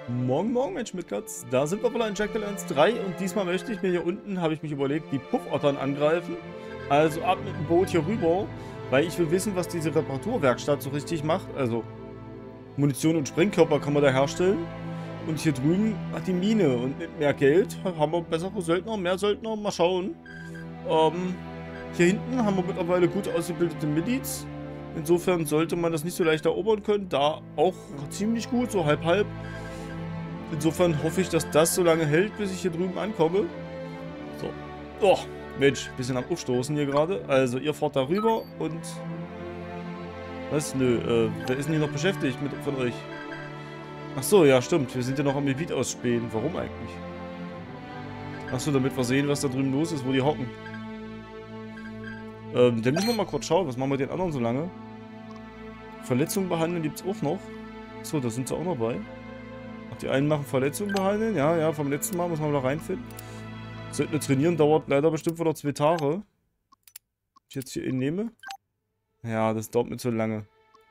Morgen, morgen, Mensch mit Katz. Da sind wir wieder in Jackal 1.3 und diesmal möchte ich mir hier unten, habe ich mich überlegt, die Puffottern angreifen. Also ab mit dem Boot hier rüber, weil ich will wissen, was diese Reparaturwerkstatt so richtig macht. Also Munition und Sprengkörper kann man da herstellen. Und hier drüben hat die Mine und mit mehr Geld haben wir bessere Söldner, mehr Söldner, mal schauen. Hier hinten haben wir mittlerweile gut ausgebildete Miliz. Insofern sollte man das nicht so leicht erobern können. Da auch ziemlich gut, so halb-halb. Insofern hoffe ich, dass das so lange hält, bis ich hier drüben ankomme. So. Oh, Mensch, bisschen am Aufstoßen hier gerade. Also, ihr fahrt da rüber und... Was? Nö, wer ist denn hier noch beschäftigt mit von euch? Achso, ja, stimmt. Wir sind ja noch am Gebiet ausspähen. Warum eigentlich? Achso, damit wir sehen, was da drüben los ist, wo die hocken. Dann müssen wir mal kurz schauen. Was machen wir den anderen so lange? Verletzungen behandeln gibt es auch noch. Achso, da sind sie auch noch bei. Die einen machen Verletzungen behandeln. Ja, vom letzten Mal muss man wieder reinfinden. Sollten trainieren, dauert leider bestimmt wieder 2 Tage. Wenn ich jetzt hier ihn nehme. Ja, das dauert mir zu lange.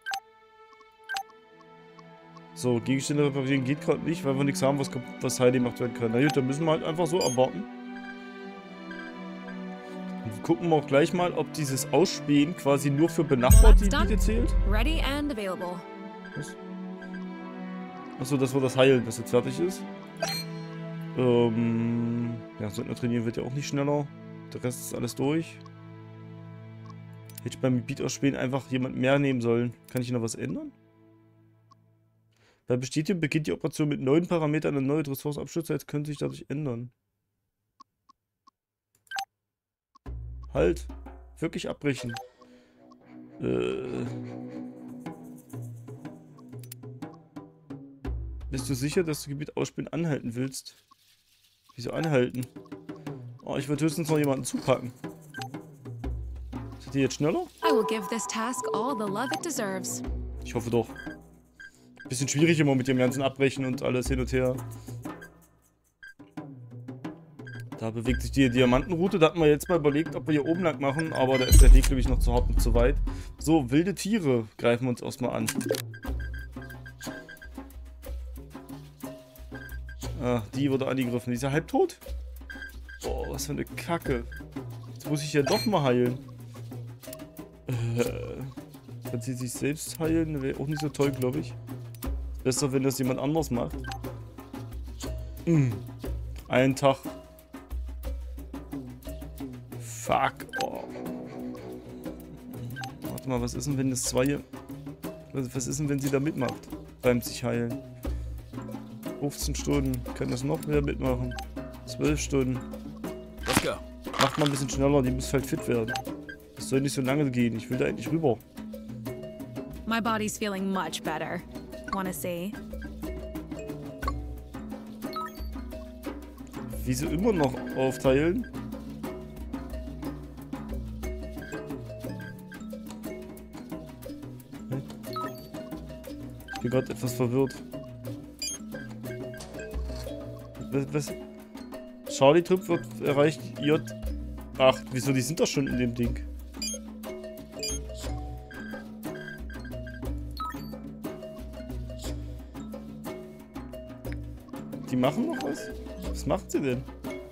So, Gegenstände reparieren geht gerade nicht, weil wir nichts haben, was heil gemacht werden kann. Na gut, dann müssen wir halt einfach so abwarten. Und gucken wir auch gleich mal, ob dieses Ausspähen quasi nur für benachbarte Gebiete zählt. Ready and available. Was? Achso, das war das Heilen, das jetzt fertig ist. Ja, Söldner trainieren wird ja auch nicht schneller. Der Rest ist alles durch. Hätte ich beim Gebiet ausspähen einfach jemand mehr nehmen sollen. Kann ich hier noch was ändern? Bei Bestätigung beginnt die Operation mit neuen Parametern. Eine neue Ressourcenabschnitt könnte sich dadurch ändern. Halt. Wirklich abbrechen. Bist du sicher, dass du Gebiet ausspielen anhalten willst? Wieso anhalten? Oh, ich würde höchstens noch jemanden zupacken. Seid ihr jetzt schneller? I will give this task all the love it deserves. Ich hoffe doch. Bisschen schwierig immer mit dem ganzen Abbrechen und alles hin und her. Da bewegt sich die Diamantenroute. Da hatten wir jetzt mal überlegt, ob wir hier oben lang machen. Aber da ist der Weg, glaube ich, noch zu hart und zu weit. So, wilde Tiere greifen wir uns erstmal an. Ah, die wurde angegriffen. Die ist ja halb tot. Boah, was für eine Kacke. Jetzt muss ich ja doch mal heilen. Kann sie sich selbst heilen? Wäre auch nicht so toll, glaube ich. Besser, wenn das jemand anders macht. Einen Tag. Fuck. Oh. Warte mal, was ist denn, wenn das zwei... Was ist denn, wenn sie da mitmacht? Beim sich heilen. 15 Stunden. Kann das noch mehr mitmachen? 12 Stunden. Let's go. Macht mal ein bisschen schneller, die muss halt fit werden. Das soll nicht so lange gehen. Ich will da endlich rüber. My body's feeling much better. Wanna see? Wieso immer noch aufteilen? Ich bin gerade etwas verwirrt. Was? Charlie-Trupp wird erreicht J8. Wieso? Die sind doch schon in dem Ding. Die machen noch was? Was macht sie denn?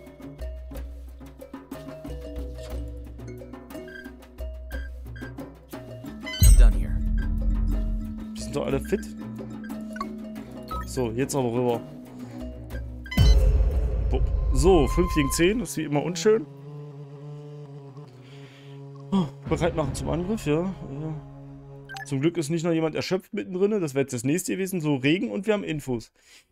I'm done here. Die sind doch alle fit. So, jetzt aber rüber. So, 5 gegen 10, das ist wie immer unschön. Oh, bereit machen zum Angriff, ja. Zum Glück ist nicht noch jemand erschöpft mittendrin, das wäre jetzt das nächste gewesen. So, Regen und wir haben Infos.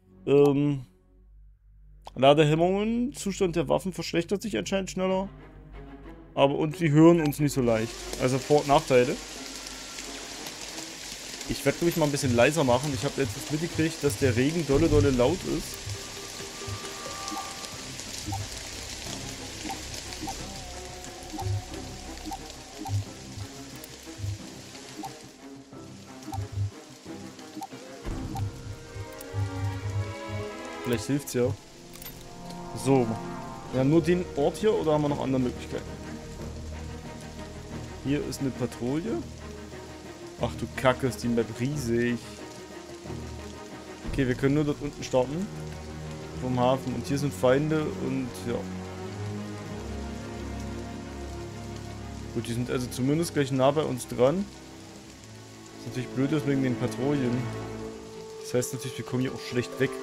Ladehemmungen, Zustand der Waffen verschlechtert sich anscheinend schneller. Aber und sie hören uns nicht so leicht. Also Vor- und Nachteile. Ich werde, glaube ich, mal ein bisschen leiser machen. Ich habe jetzt mitgekriegt, dass der Regen dolle laut ist. Vielleicht hilft's ja. So. Wir haben nur den Ort hier oder haben wir noch andere Möglichkeiten? Hier ist eine Patrouille. Ach du Kacke, ist die Map riesig. Okay, wir können nur dort unten starten. Vom Hafen. Und hier sind Feinde und ja. Gut, die sind also zumindest gleich nah bei uns dran. Was natürlich blöd ist wegen den Patrouillen. Das heißt natürlich, wir kommen hier auch schlecht weg.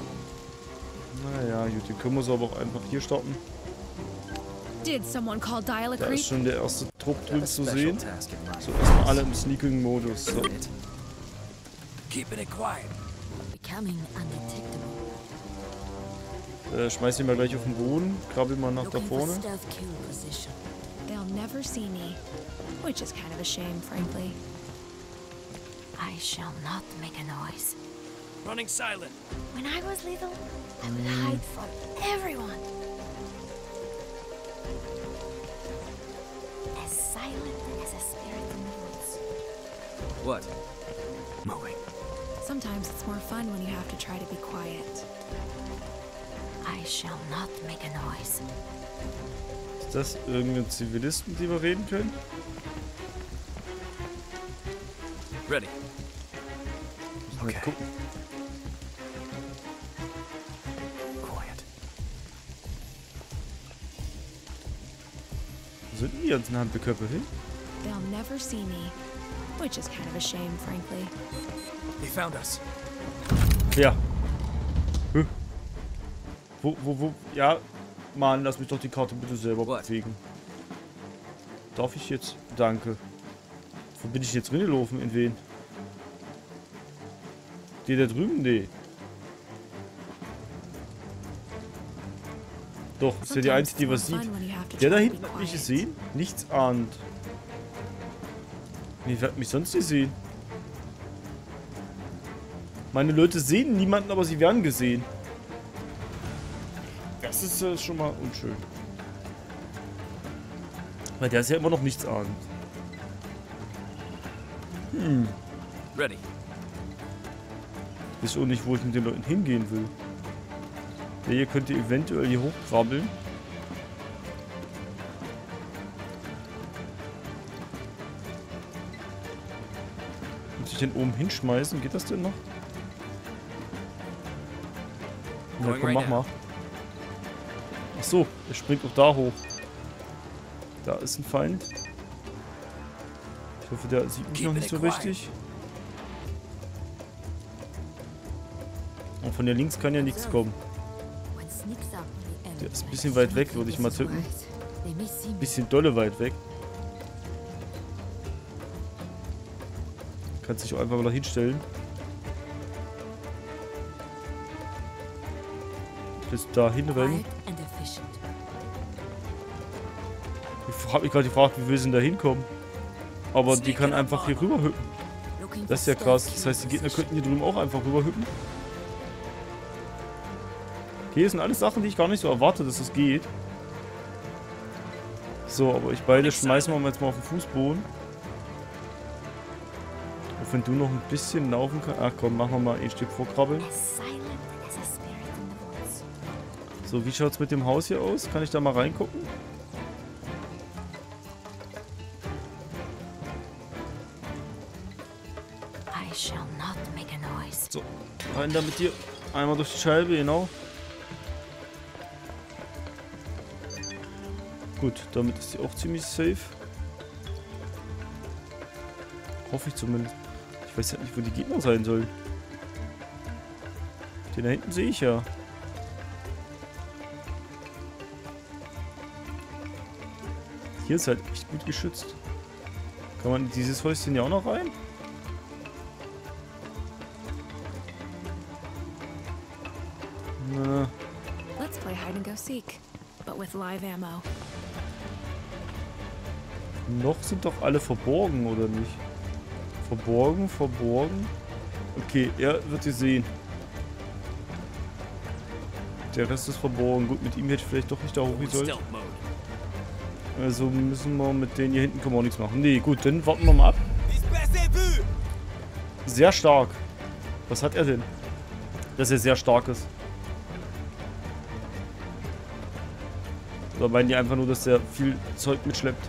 Naja, gut, den können wir so aber auch einfach hier starten. Did someone call Dial a Da creep? ist schon der erste Trupp drüben zu Special sehen. task in mind. So, erstmal alle im Sneaking-Modus. So. Keeping it quiet. Becoming undetectable. Schmeiß ihn mal gleich auf den Boden. Krabbel mal nach da Looking for vorne. stealth kill position. They'll never see me. Which is kind of a shame, frankly. I shall not make a noise. Running silent. When I was little, I would hide from everyone. As silent as a spirit in the woods. What? Moving. Sometimes it's more fun when you have to try to be quiet. I shall not make a noise. Ist das irgendein Zivilist, mit dem wir reden können? Ready. Mal Okay. gucken. Quiet. Wo sind denn die ganzen Handbeköpfe hin? They'll never see me. Which is kind of a shame, frankly. They found us. Ja. Wo? Ja, Mann, lass mich doch die Karte bitte selber What? bewegen. Darf ich jetzt? Danke. Wo bin ich jetzt reingelaufen? In wen? Die da drüben? Nee. Doch, ist ja die Sometimes Einzige, die was it's more sieht. fun when you have to Der da try to hinten be hat mich quiet. gesehen? Nichts ahnt. Nee, wer hat mich sonst gesehen? Meine Leute sehen niemanden, aber sie werden gesehen. Das ist schon mal unschön. Weil der ist ja immer noch nichts ahnt. Ready. Ich weiß auch nicht, wo ich mit den Leuten hingehen will. Der hier könnte eventuell hier hochkrabbeln. Muss ich den oben hinschmeißen? Geht das denn noch? Na Going komm, right mach now. mal. Ach so, er springt auch da hoch. Da ist ein Feind. Ich hoffe, der sieht mich noch nicht so richtig. Und von der links kann ja nichts kommen. One sneaks up on the enemy. Der ist ein bisschen weit weg, würde ich mal tippen. They may see me. Bisschen dolle weit weg. Kannst dich auch einfach mal hinstellen. Bis dahin rennen. Quiet and efficient. Ich habe mich gerade gefragt, wie wir sind da hinkommen. Aber die kann einfach hier rüber hüpfen. Looking Das ist for ja krass. stealth Das kill heißt, die Gegner position. könnten hier drüben auch einfach rüber hüpfen. Okay, das sind alles Sachen, die ich gar nicht so erwarte, dass es geht. So, aber ich beide schmeißen wir jetzt mal auf den Fußboden. Auch wenn du noch ein bisschen laufen kannst. Ach komm, machen wir mal ein Stück vorkrabbeln. As silent as a spirit in the woods. So, wie schaut es mit dem Haus hier aus? Kann ich da mal reingucken? I shall not make a noise. So, rein da mit dir. Einmal durch die Scheibe, genau. Gut, damit ist sie auch ziemlich safe. Hoffe ich zumindest. Ich weiß ja nicht, wo die Gegner sein sollen. Den da hinten sehe ich ja. Hier ist halt echt gut geschützt. Kann man in dieses Häuschen ja auch noch rein? Na, Let's play hide and go seek, but with live ammo. noch sind doch alle verborgen, oder nicht? Verborgen, verborgen. Okay, er wird sie sehen. Der Rest ist verborgen. Gut, mit ihm hätte ich vielleicht doch nicht da hoch sollen. Stealth mode. Also müssen wir mit denen hier hinten können wir auch nichts machen. Nee, gut, dann warten wir mal ab. Sehr stark. Was hat er denn? Dass er sehr stark ist. Oder meinen die einfach nur, dass er viel Zeug mitschleppt?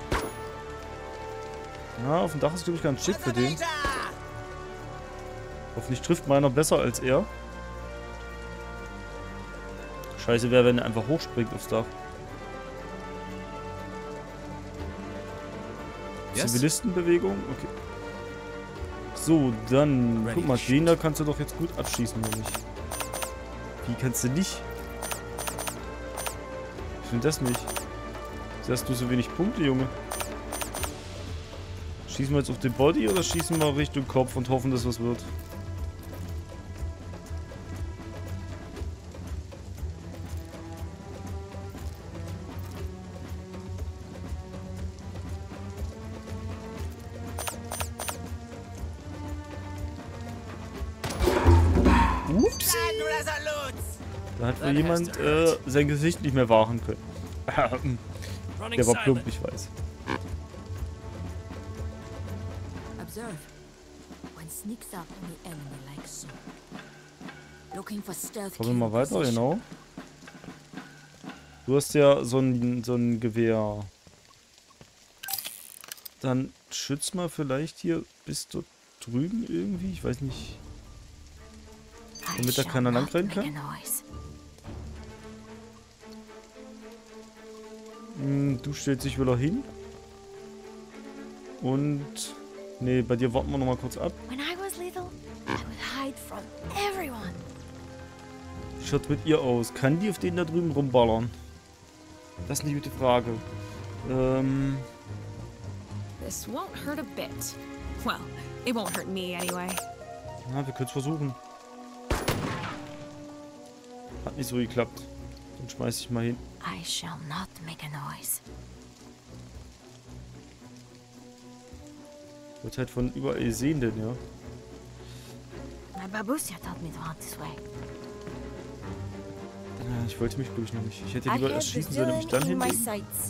Ja, auf dem Dach ist, glaube ich, ganz schick für den. Hoffentlich trifft meiner besser als er. Scheiße wäre, wenn er einfach hochspringt aufs Dach. Yes. Zivilistenbewegung? Okay. So, dann... Guck mal, den da kannst du doch jetzt gut abschießen, oder nicht? Wie kannst du nicht? Ich finde das nicht. Wieso hast du so wenig Punkte, Junge? Schießen wir jetzt auf den Body oder schießen wir Richtung Kopf und hoffen, dass was wird? Upsi! Da hat wohl jemand sein Gesicht nicht mehr wahren können. Running Der war plump, silent. ich weiß. Observe. One sneaks up on the enemy like so. Looking for stealth. Kommen wir mal weiter, position. genau. Du hast ja so ein Gewehr. Dann schütz mal vielleicht hier bis dort drüben irgendwie. Ich weiß nicht. I Damit da shall keiner not langrennen make kann? a noise. Du stellst dich wieder hin. Und... Nee, bei dir warten wir noch mal kurz ab. When I was little, I would hide from everyone. Wie schaut mit ihr aus? Kann die auf den da drüben rumballern? Das ist eine gute Frage. This won't hurt a bit. Well, it won't hurt me anyway. Na, wir können es versuchen. Hat nicht so geklappt. Dann schmeiß ich mal hin. I shall not make a noise. Wird halt von überall sehen, denn ja. My babusia taught me to hunt this way. Ja, ich wollte mich, glaube ich, noch nicht. Ich hätte I lieber had erst the schießen sollen und mich dann villain in my hinlegen. sights.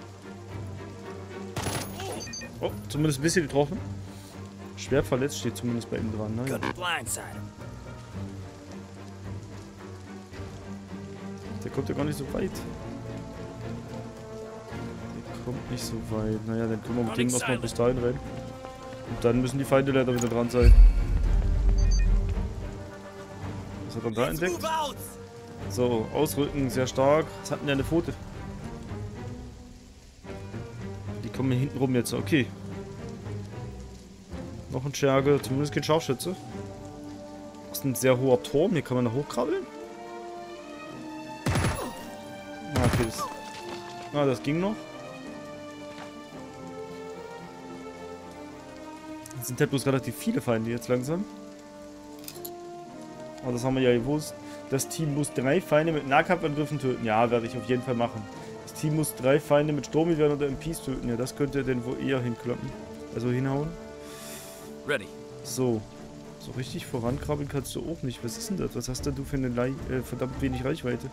Oh, zumindest ein bisschen getroffen. Schwer verletzt steht zumindest bei ihm dran. Ne? Good blindside him. Der kommt ja gar nicht so weit. Der kommt nicht so weit. Naja, dann können wir mit dem erstmal bis dahin rennen. Und dann müssen die Feinde leider wieder dran sein. Was hat er da entdeckt? So, ausrücken, sehr stark. Was hat denn der eine Pfote? Die kommen hier hinten rum jetzt. Okay. Noch ein Scherge, zumindest kein Scharfschütze. Das ist ein sehr hoher Turm. Hier kann man da hochkrabbeln. Ah, okay, das ging noch. Es sind halt bloß relativ viele Feinde jetzt langsam. Aber das haben wir ja gewusst. Das Team muss 3 Feinde mit Nahkampfangriffen töten. Ja, werde ich auf jeden Fall machen. Das Team muss 3 Feinde mit Sturmgewehren oder MPs töten. Ja, das könnte denn wohl eher hinklappen. Also hinhauen. Ready. So. So richtig vorankrabbeln kannst du auch nicht. Was ist denn das? Was hast denn du für eine verdammt wenig Reichweite?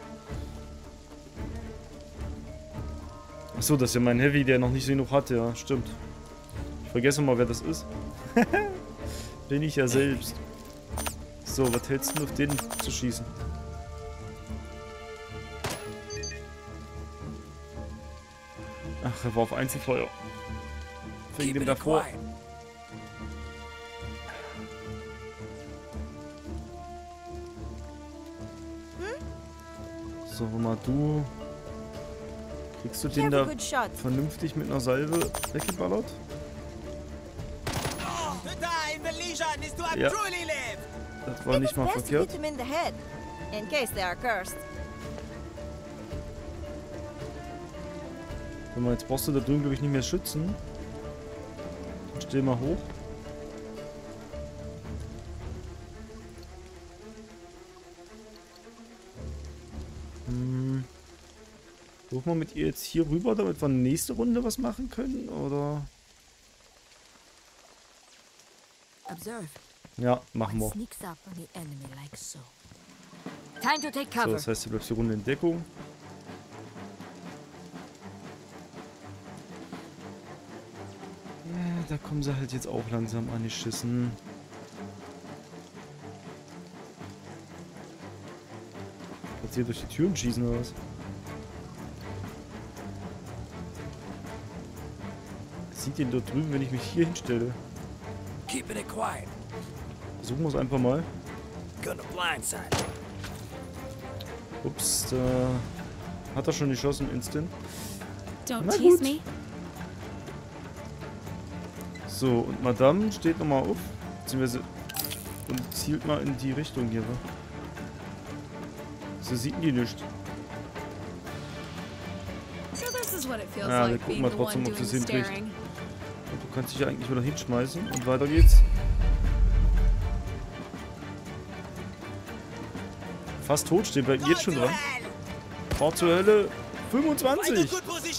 Achso, das ist ja mein Heavy, der noch nicht genug hat. Ja, stimmt. Ich vergesse mal, wer das ist. Bin ich ja selbst. So, was hältst du auf den zu schießen? Ach, er war auf Einzelfeuer. Wegen dem Keeping it davor. quiet. So, mal du. Kriegst du den Careful, da good shot. vernünftig mit einer Salve weggeballert? Ja. Das war nicht mal Best to verkehrt. hit them in the head, in case they are cursed. Wenn man jetzt brauchst du da drüben, glaube ich, nicht mehr schützen. Dann steh mal hoch. Suchen wir mit ihr jetzt hier rüber, damit wir nächste Runde was machen können, oder? Observe. Ja, machen wir. One sneaks up on the enemy like so. Time to take So, cover. das heißt, du bleibst die Runde in Deckung. Ja, da kommen sie halt jetzt auch langsam an die Schüssen. Kannst du hier durch die Türen schießen oder was? Sieht den dort drüben, wenn ich mich hier hinstelle? Keeping it quiet. Versuchen wir es einfach mal. Gonna blindside. Ups, da hat er schon geschossen, instant. Don't Na tease gut. me. So, und Madame steht nochmal auf. Beziehungsweise und zielt mal in die Richtung hier. Wa? So sieht die nicht. So this is what it feels Ja, wir like gucken being mal the trotzdem, one ob doing sie es the hinkriegt. staring. Und du kannst dich ja eigentlich wieder hinschmeißen. Und weiter geht's. Fast tot, steht bei ihm jetzt schon dran. Fahr zur Hölle. 25.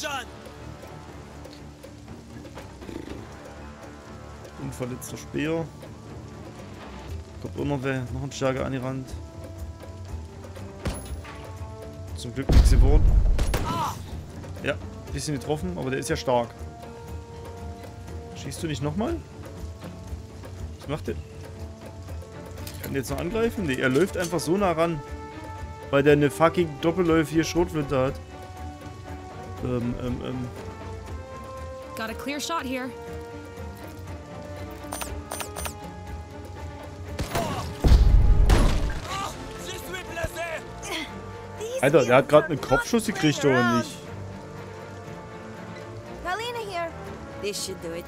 Unverletzter Speer. Kommt auch noch ein Stärker angerannt. Zum Glück nichts geworden. Ja, ein bisschen getroffen, aber der ist ja stark. Schießt du nicht nochmal? Was macht der? Kann der jetzt noch angreifen? Ne, er läuft einfach so nah ran. Weil der eine fucking doppelläufige Schrotflinte hat. Got a clear shot here. Alter, der hat gerade einen Kopfschuss gekriegt, oder nicht? Kalina here. This should do it.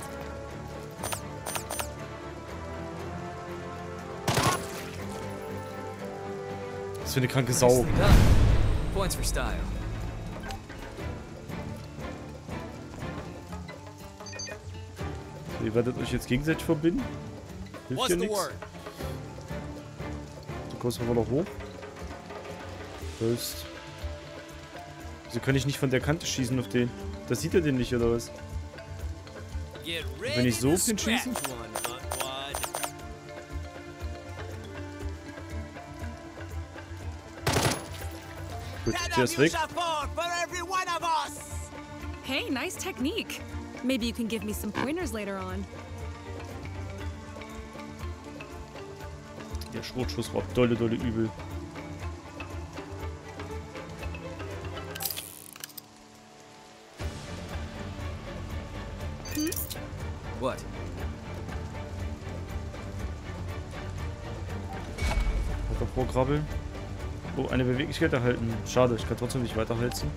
Was für eine kranke Sau. Nicely done. Points for style. Ihr werdet euch jetzt gegenseitig verbinden. Hilft ja nichts. Du kommst aber noch hoch. Das. Wieso kann ich nicht von der Kante schießen auf den? Da sieht er den nicht, oder was? Get Wenn ich so ready auf to den schieße? scratch one, Buntwad. Gut, der ist weg. Hey, nice technique. Maybe you can give me some pointers later on. Der Schrotschuss war dolle übel. What? Weiter vorkrabbeln. Oh, eine Beweglichkeit erhalten. Schade, ich kann trotzdem nicht weiterheizen.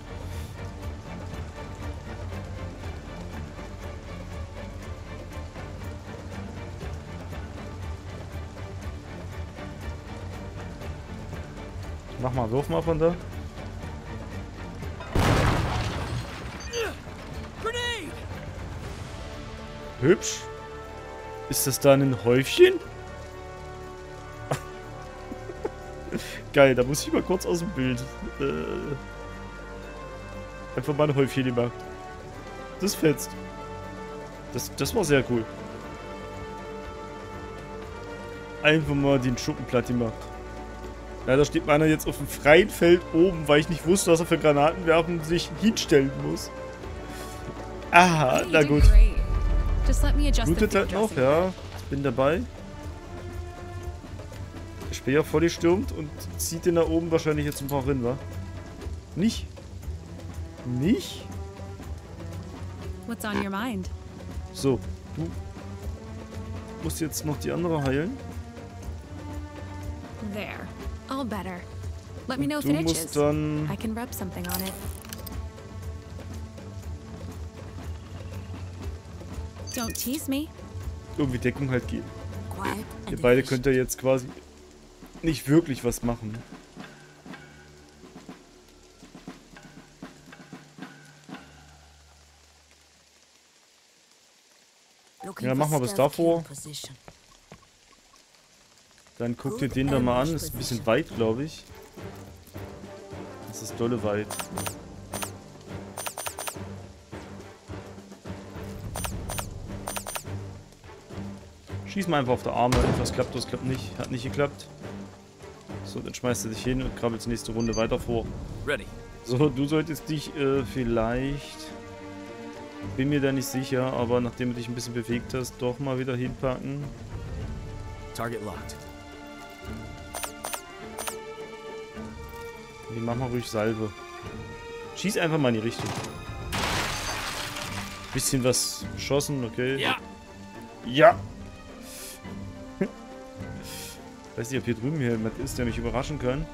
Mach mal, wirf mal von da. Grenade! Hübsch. Ist das da ein Häufchen? Geil, da muss ich mal kurz aus dem Bild. Einfach mal ein Häufchen gemacht. Das fetzt. Das war sehr cool. Einfach mal den Schuppen platt gemacht. Leider steht meiner jetzt auf dem freien Feld oben, weil ich nicht wusste, dass er für Granatenwerfen sich hinstellen muss. Aha, Hey, you na did gut. great. Just let me adjust the Blutet field halt noch, dressing. ja. Ich bin dabei. Der Speer voll gestürmt und zieht den da oben wahrscheinlich jetzt ein paar rein, wa? Nicht? Nicht? What's on your mind? So, du musst jetzt noch die andere heilen. There. All better. Let me know if Du it itches. musst dann... I can rub something on it. Don't tease me. irgendwie Deckung halt geben. Quiet Ihr and beide efficient. könnt ja jetzt quasi nicht wirklich was machen. Looking Ja, for mach mal bis stealth davor. kill position. Dann guck dir den da mal an. Ist ein bisschen weit, glaube ich. Das ist dolle weit. Schieß mal einfach auf der Arme. Etwas klappt, das klappt nicht. Hat nicht geklappt. So, dann schmeißt du dich hin und krabbelst nächste Runde weiter vor. Ready. So, du solltest dich vielleicht... Bin mir da nicht sicher, aber nachdem du dich ein bisschen bewegt hast, doch mal wieder hinpacken. Target locked. Nee, mach mal ruhig Salve. Schieß einfach mal in die Richtung. Bisschen was geschossen, okay. Ja. Ja! Ich weiß nicht, ob hier drüben jemand ist, der mich überraschen kann.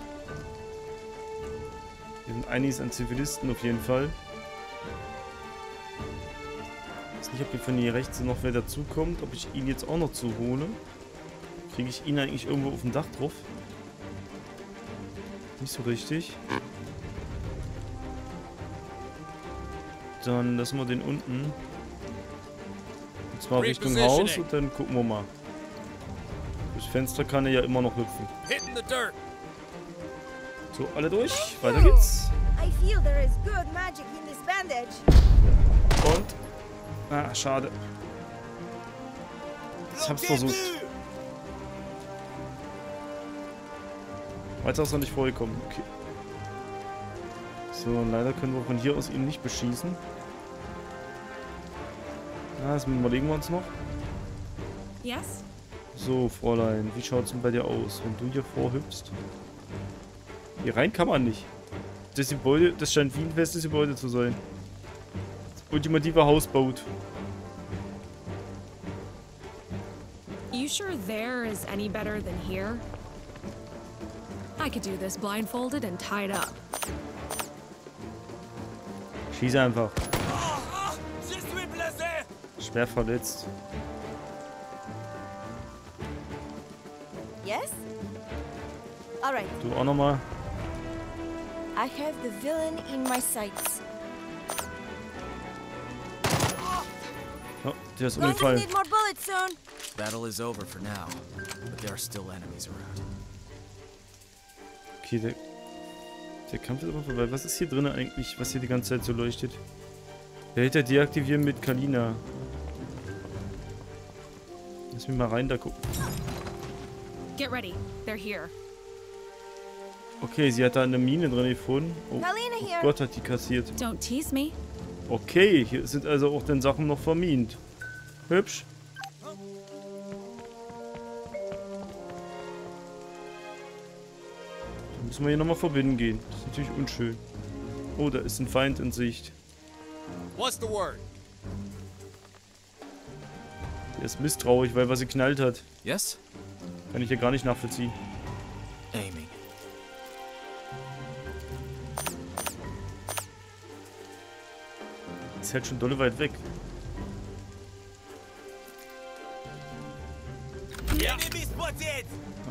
Hier sind einiges an Zivilisten auf jeden Fall. Ich weiß nicht, ob hier von hier rechts noch wer dazukommt, ob ich ihn jetzt auch noch zuhole. Kriege ich ihn eigentlich irgendwo auf dem Dach drauf? Nicht so richtig. Dann lassen wir den unten. Und zwar Richtung Haus und dann gucken wir mal. Das Fenster kann er ja immer noch hüpfen. Hitting the dirt. So, alle durch. Weiter geht's. I feel there is good magic in this bandage. Und... Ah, schade. Ich hab's versucht. Weiter ist er nicht vorgekommen. Okay. So, und leider können wir von hier aus ihn nicht beschießen. Ah, das überlegen wir uns noch. Yes? So, Fräulein, wie schaut's denn bei dir aus, wenn du hier vorhüpfst? Hier rein kann man nicht. Das Gebäude, das scheint wie ein festes Gebäude zu sein. Das ultimative Hausboot. You sure there is any better than here? I could do this blindfolded and tied up. Schieß einfach. Je suis blessé. Schwer verletzt. Yes? Alright, Du auch nochmal. I have the villain in my sights. Oh, der ist Going to umgefallen. need more bullets soon. Battle is over for now, but there are still enemies around. Okay, der Kampf ist aber vorbei. Was ist hier drin eigentlich, was hier die ganze Zeit so leuchtet? Behälter deaktivieren mit Kalina. Lass mich mal rein da gucken. Get ready. They're here. Okay, sie hat da eine Mine drin gefunden. Oh, Kalina oh here. Gott, hat die kassiert. Don't tease me. Okay, hier sind also auch den Sachen noch vermint. Hübsch. Dann müssen wir hier nochmal verbinden gehen. Das ist natürlich unschön. Oh, da ist ein Feind in Sicht. What's the word? Der ist misstrauisch, weil was sie knallt hat. Yes? Kann ich hier gar nicht nachvollziehen. Aiming. Ist halt schon dolle weit weg. Enemy spotted.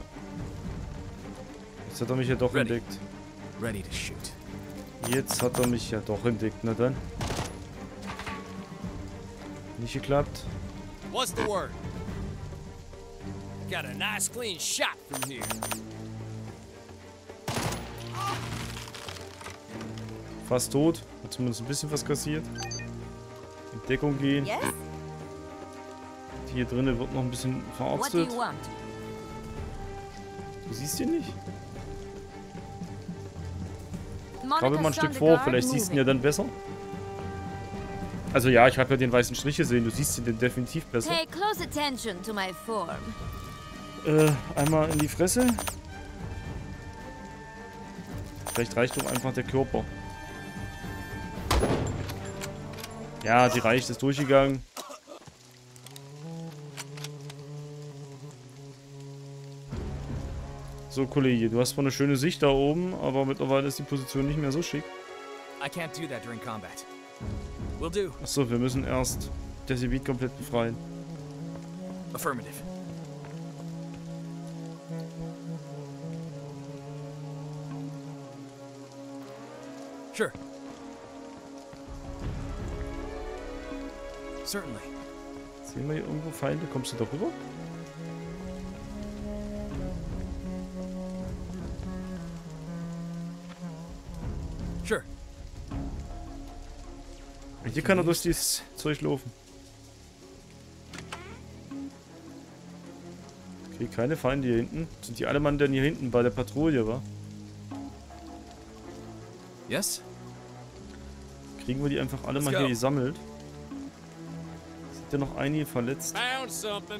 Jetzt hat er mich ja doch Ready. entdeckt. Ready to shoot. Jetzt hat er mich ja doch entdeckt. Na dann. Nicht geklappt. What's the word? Got a nice clean shot from here. Fast tot. Hat zumindest ein bisschen was kassiert. In Deckung gehen. Yes? Die hier drinnen wird noch ein bisschen What do verarztet. you want? Du siehst ihn nicht? Monica's Krabbel mal ein on Stück the vor, guard, vielleicht siehst du ihn ja moving. dann besser. Also ja, ich habe ja den weißen Strich gesehen. Du siehst ihn denn definitiv besser. Pay close attention to my form. Einmal in die Fresse. Vielleicht reicht doch einfach der Körper. Ja, die reicht, ist durchgegangen. So, Kollege, du hast zwar eine schöne Sicht da oben, aber mittlerweile ist die Position nicht mehr so schick. I can't do that during combat. Will do. Achso, wir müssen erst das Gebiet komplett befreien. Affirmative. Sure. Certainly. Sehen wir hier irgendwo Feinde? Kommst du da rüber? Sure. Hier kann er durch dieses Zeug laufen. Okay, keine Feinde hier hinten. Sind die alle Mann denn hier hinten bei der Patrouille, wa? Yes? Kriegen wir die einfach alle mal Let's hier go. gesammelt? Sind ja noch einige verletzt? Found something.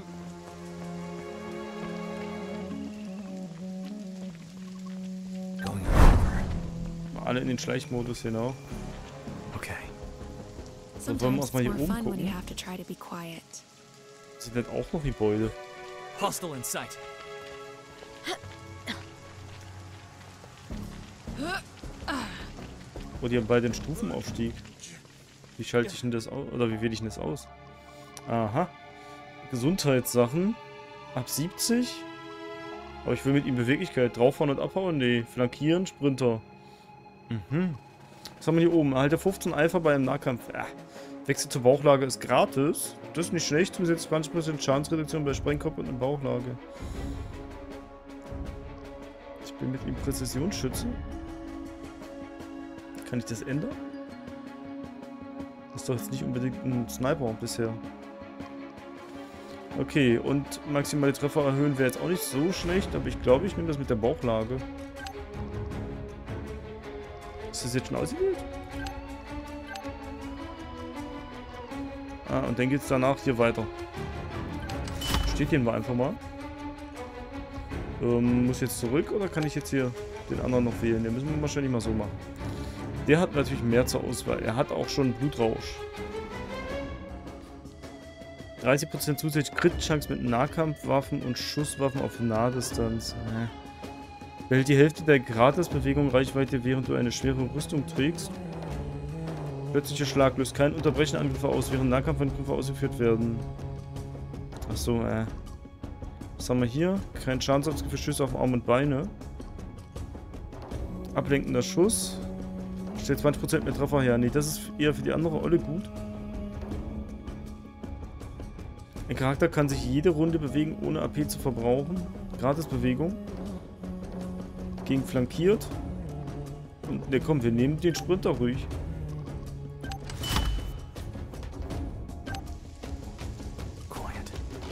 Going over. Alle in den Schleichmodus, genau. Okay. Dann wollen wir Sometimes erstmal it's hier more oben fun when you gucken. have to try to be quiet. Sind denn auch noch Gebäude? Hostile in sight. Oh, die haben beide den Stufenaufstieg. Wie schalte ich denn das aus? Oder wie wähle ich denn das aus? Aha. Gesundheitssachen. Ab 70. Aber ich will mit ihm Beweglichkeit. Draufhauen und abhauen? Nee. Flankieren, Sprinter. Mhm. Was haben wir hier oben? Erhalte 15 Eifer bei einem Nahkampf. Wechsel zur Bauchlage ist gratis. Das ist nicht schlecht. Zusätzlich 20% Schadensreduktion bei Sprengkopf und in Bauchlage. Ich bin mit ihm Präzisionsschütze. Kann ich das ändern? Das ist doch jetzt nicht unbedingt ein Sniper bisher. Okay, und maximale Treffer erhöhen wäre jetzt auch nicht so schlecht, aber ich glaube, ich nehme das mit der Bauchlage. Ist das jetzt schon ausgewählt? Ah, und dann geht es danach hier weiter. Steht wir einfach mal. Muss jetzt zurück oder kann ich jetzt hier den anderen noch wählen? Den müssen wir wahrscheinlich mal so machen. Der hat natürlich mehr zur Auswahl. Er hat auch schon Blutrausch. 30% zusätzlich Crit-Chance mit Nahkampfwaffen und Schusswaffen auf Nahdistanz. Behält die Hälfte der Gratis-Bewegung Reichweite, während du eine schwere Rüstung trägst. Plötzlicher Schlag löst keinen unterbrechenden Angriffe aus, während Nahkampfangriffe ausgeführt werden. Achso, Was haben wir hier? Kein Schadensausgleich für Schüsse auf Arme und Beine. Ablenkender Schuss. Stellt 20% mehr Treffer her. Nee, das ist eher für die andere Olle gut. Ein Charakter kann sich jede Runde bewegen, ohne AP zu verbrauchen. Gratis-Bewegung. Gegen flankiert. Und ne, komm, wir nehmen den Sprinter ruhig. Quiet.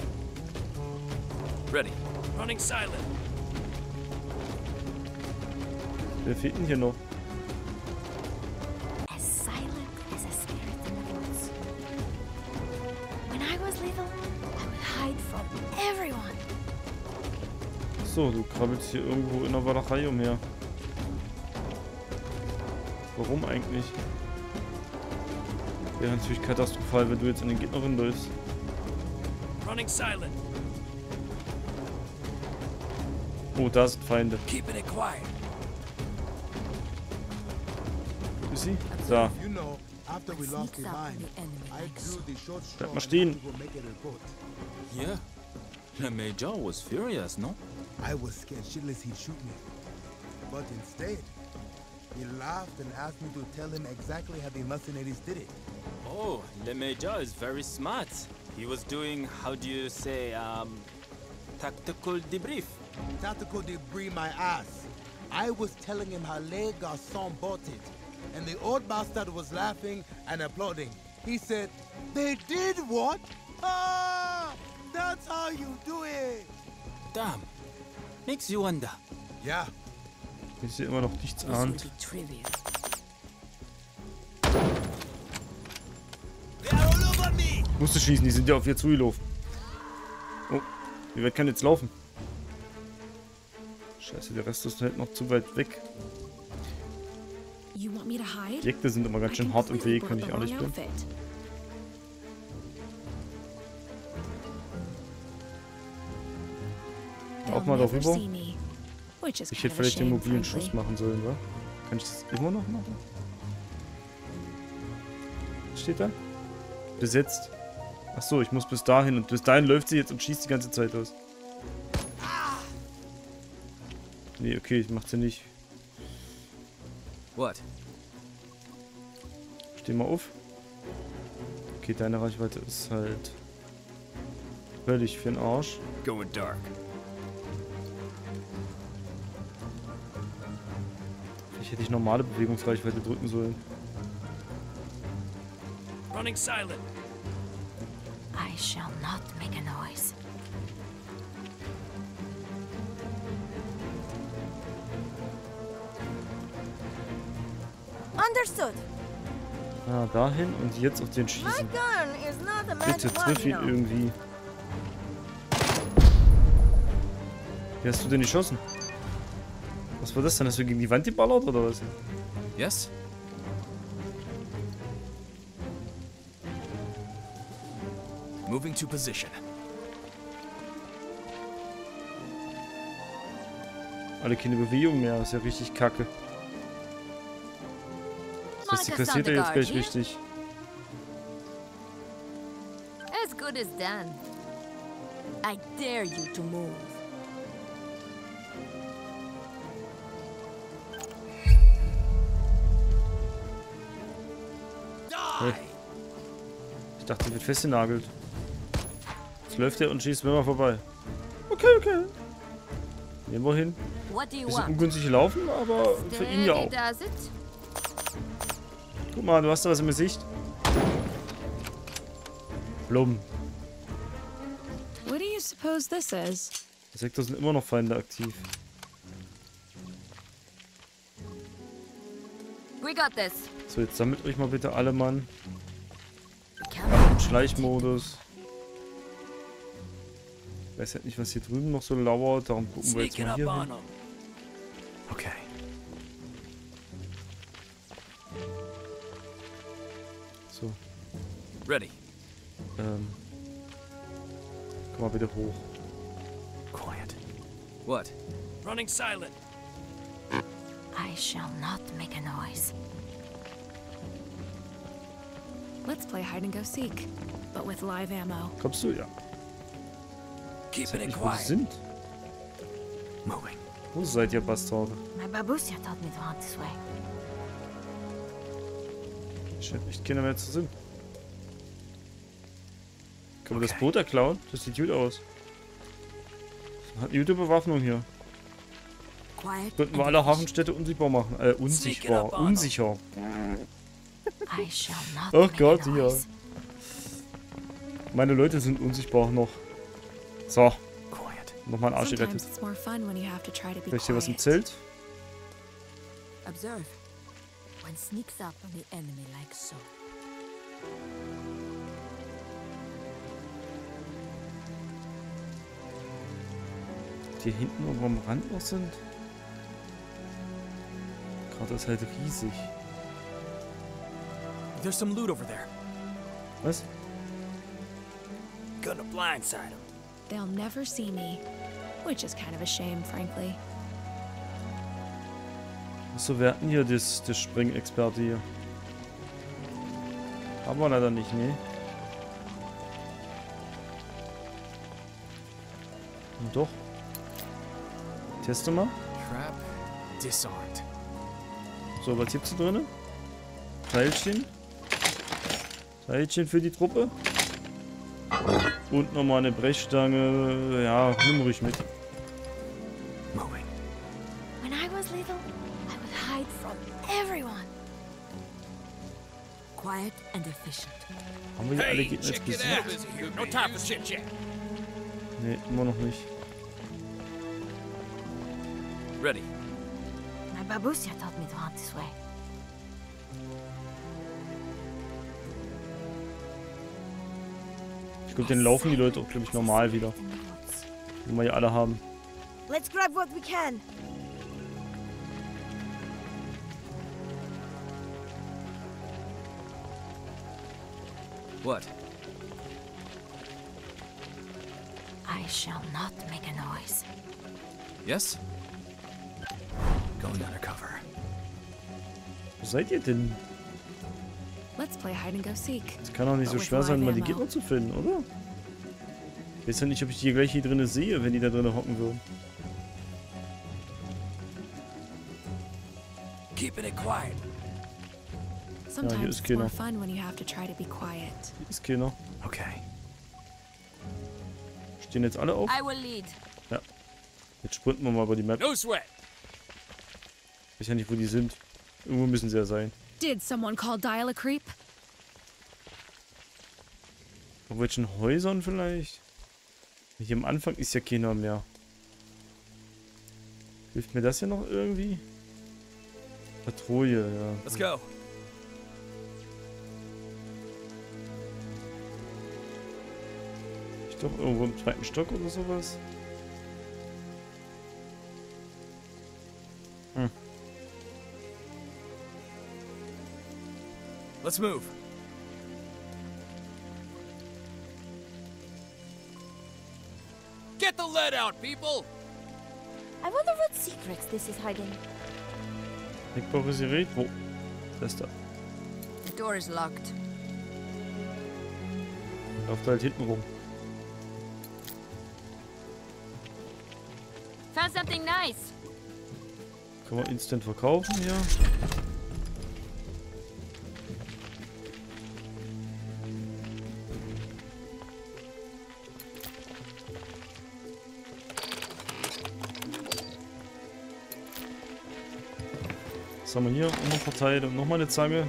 Ready. Running silent. Wer fehlt denn hier noch? As silent as a spirit in the woods. When I was little, I would hide from everyone. So, du krabbelst hier irgendwo in der Walachei umher. Warum eigentlich? Wäre natürlich katastrophal, wenn du jetzt in den Gegner läufst. Running silent. Oh, da sind Feinde. Keeping it quiet. Wo ist sie? Da. You know, after we lost the Sneaks up on mine, the enemy I like drew so. the short straw Bleib mal and stehen. had to go make a report. Yeah. The Major was furious, no? I was scared shitless he'd shoot me. But instead, he laughed and asked me to tell him exactly how the mercenaries did it. Oh, Le Major is very smart. He was doing, how do you say, tactical debrief. Tactical debris my ass. I was telling him how Le Garçon bought it. And the old bastard was laughing and applauding. He said, "They did what? Ah! That's how you do it!" Damn. Makes you wonder. Yeah. Ich sehe immer noch nichts This will ahnt. be trivial. They are all over me! Musste schießen, die sind ja auf ihr zugelaufen. Oh, wie weit kann jetzt laufen? Scheiße, der Rest ist halt noch zu weit weg. You want me to hide? Die Jekte sind immer ganz schön hart im Weg, wenn ich ehrlich bin. Auch mal darüber. Ich hätte vielleicht den mobilen Schuss machen sollen, wa? Kann ich das immer noch machen? Was steht da? Besetzt. Achso, ich muss bis dahin und bis dahin läuft sie jetzt und schießt die ganze Zeit aus. Nee, okay, ich mach sie nicht. What? Steh mal auf. Okay, deine Reichweite ist halt völlig für den Arsch. Going dark. Vielleicht hätte ich normale Bewegungsreichweite drücken sollen. Running silent. I shall not make a noise. Understood. Ah, dahin und jetzt auf den My schießen. gun is not a Bitte, magic triff ihn wand, you know. irgendwie. Wie hast du denn geschossen? Was war das denn? Hast du gegen die Wand geballert oder was? Yes? Moving to position. alle keine Bewegung mehr. Das ist ja richtig kacke. Das heißt, die kassiert ja jetzt gleich richtig. As good as done. I dare you to move. Hey. Ich dachte, die wird festgenagelt. Jetzt läuft er und schießt mir mal vorbei. Okay, okay. Gehen wir hin. What do you Bisschen want? ungünstig laufen, aber für ihn ja auch. Does it? Guck mal, du hast da was im Gesicht. Blum. What do you suppose this is? Im Sektor sind immer noch Feinde aktiv. We got this. So, jetzt sammelt euch mal bitte alle, Mann. We can't Im Schleichmodus. Ich weiß halt nicht, was hier drüben noch so lauert. Darum gucken wir jetzt Sneaking mal up hier on hin. them. Okay. So, Ready. komm mal bitte hoch. Quiet. What? Running silent. I shall not make a noise. Let's play hide and go seek, but with live ammo. Kommst du? Ja. Keeping it Nicht, wo die quiet. sind. Moving. Wo seid ihr, Bastarde? My babusia taught me to hunt this way. Scheint nicht keiner mehr zu sind. Können wir das Okay. Boot da klauen? Das sieht gut aus. Hat eine gute Bewaffnung hier. quiet. Könnten wir and alle Hafenstädte unsichtbar machen. Unsichtbar. Unsicher. I shall not Oh make Gott, a ja. noise. Meine Leute sind unsichtbar noch. So, Quiet. nochmal ein Arsch Sometimes gerettet. it's more fun when you have to try to be Vielleicht hier was im quiet. Zelt? Observe. One sneaks up on the enemy like so. Die hier hinten irgendwo am Rand noch sind? Die Karte ist halt riesig. There's some loot over there. Was? Gonna blindside him. They'll never see me, which is kind of a shame, frankly. Achso, wir hatten hier das Springexperte hier. Haben wir leider nicht, ne? Und doch. Teste mal. Trap disarmed. So, was gibt's hier drin? Teilchen. Teilchen für die Truppe. Und nochmal eine Brechstange. Ja, nimm ruhig mit. Moving. When I was little, I would hide from everyone. Quiet and efficient. Haben wir hier alle Gegner jetzt besiegt? No time for shit chat. Ne, immer noch nicht. Ready. My babusia taught me to hunt this way. Ich glaube, dann laufen die Leute auch, glaube ich, normal wieder. In the woods. Wenn wir hier alle haben. Let's grab what we can. What? I shall not make a noise. Yes? Going undercover. Wo seid ihr denn? Let's play hide and go seek. Es kann doch nicht so schwer sein, mal die Gegner zu finden, oder? Ich weiß ja nicht, ob ich die gleich hier drinnen sehe, wenn die da drinnen hocken würden. Keeping it quiet. Sometimes ist it's more keiner. fun when you have to try to be quiet. Hier ist keiner. Okay. Stehen jetzt alle auf? I will lead. Jetzt sprinten wir mal über die Map. No sweat. Ich weiß ja nicht, wo die sind. Irgendwo müssen sie ja sein. Did someone call Dial a creep? Auf welchen Häusern vielleicht? Hier am Anfang ist ja keiner mehr. Hilft mir das hier noch irgendwie? Patrouille, ja. Let's go. Ich doch irgendwo im zweiten Stock oder sowas? Let's move. Get the lead out, people! I wonder what secrets this is hiding. Deckbares Gerät. Wo? Das ist da. The door is locked. Läuft halt hinten rum. Found something nice. Kann man instant verkaufen hier. Was haben wir hier? Immer verteilt und nochmal eine Zange.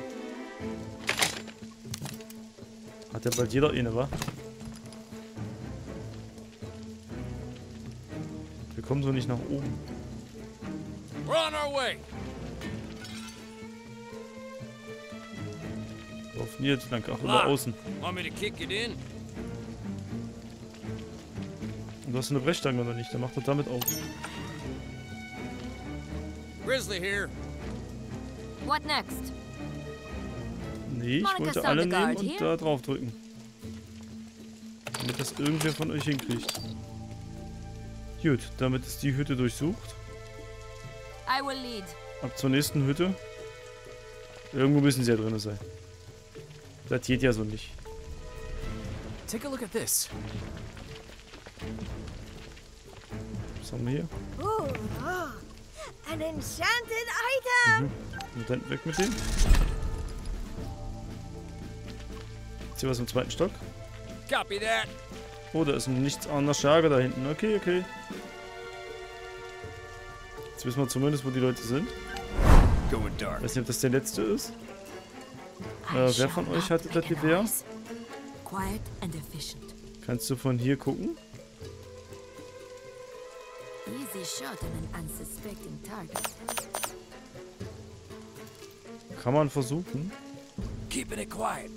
Hat ja bald jeder eine, wa? Wir kommen so nicht nach oben. We're on our way. Laufen hier jetzt lang. Ach, über außen. Want me to kick it in? Und du hast eine Brechstange oder nicht? Dann macht er damit auf. Grizzly here. What next? Nee, ich Monica wollte sound alle the guard nehmen und here. da drauf drücken. Damit das irgendwer von euch hinkriegt. Gut, damit ist die Hütte durchsucht. I will lead. Ab zur nächsten Hütte. Irgendwo müssen sie ja drin sein. Das geht ja so nicht. Take a look at this. Was haben wir hier? Ooh, oh, an enchanted item! Und dann weg mit dem. Ist hier was im zweiten Stock? Copy that. Oh, da ist ein nichts anderes Scherge da hinten. Okay, okay. Jetzt wissen wir zumindest, wo die Leute sind. Going dark. Ich weiß nicht, ob das der letzte ist. I Wer shall von euch not hatte das Gewehr? recognize. Quiet and efficient. Kannst du von hier gucken? Easy shot on an unsuspecting target. Kann man versuchen. Keeping it quiet.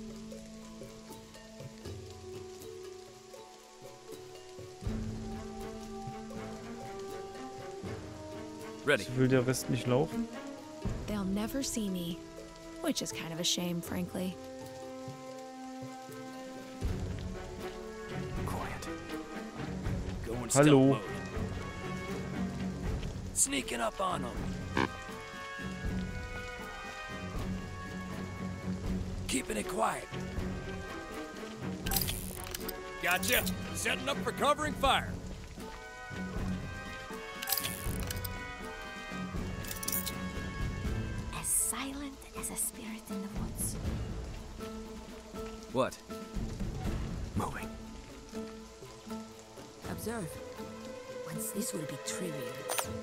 Ready. Will der Rest nicht laufen? They'll never see me, which is kind of a shame, frankly. Quiet. Going Hallo. stealth mode. Sneaking up on them. Keeping it quiet. Gotcha. Setting up for covering fire. As silent as a spirit in the woods. What? Moving. Observe. Once this will be trivial.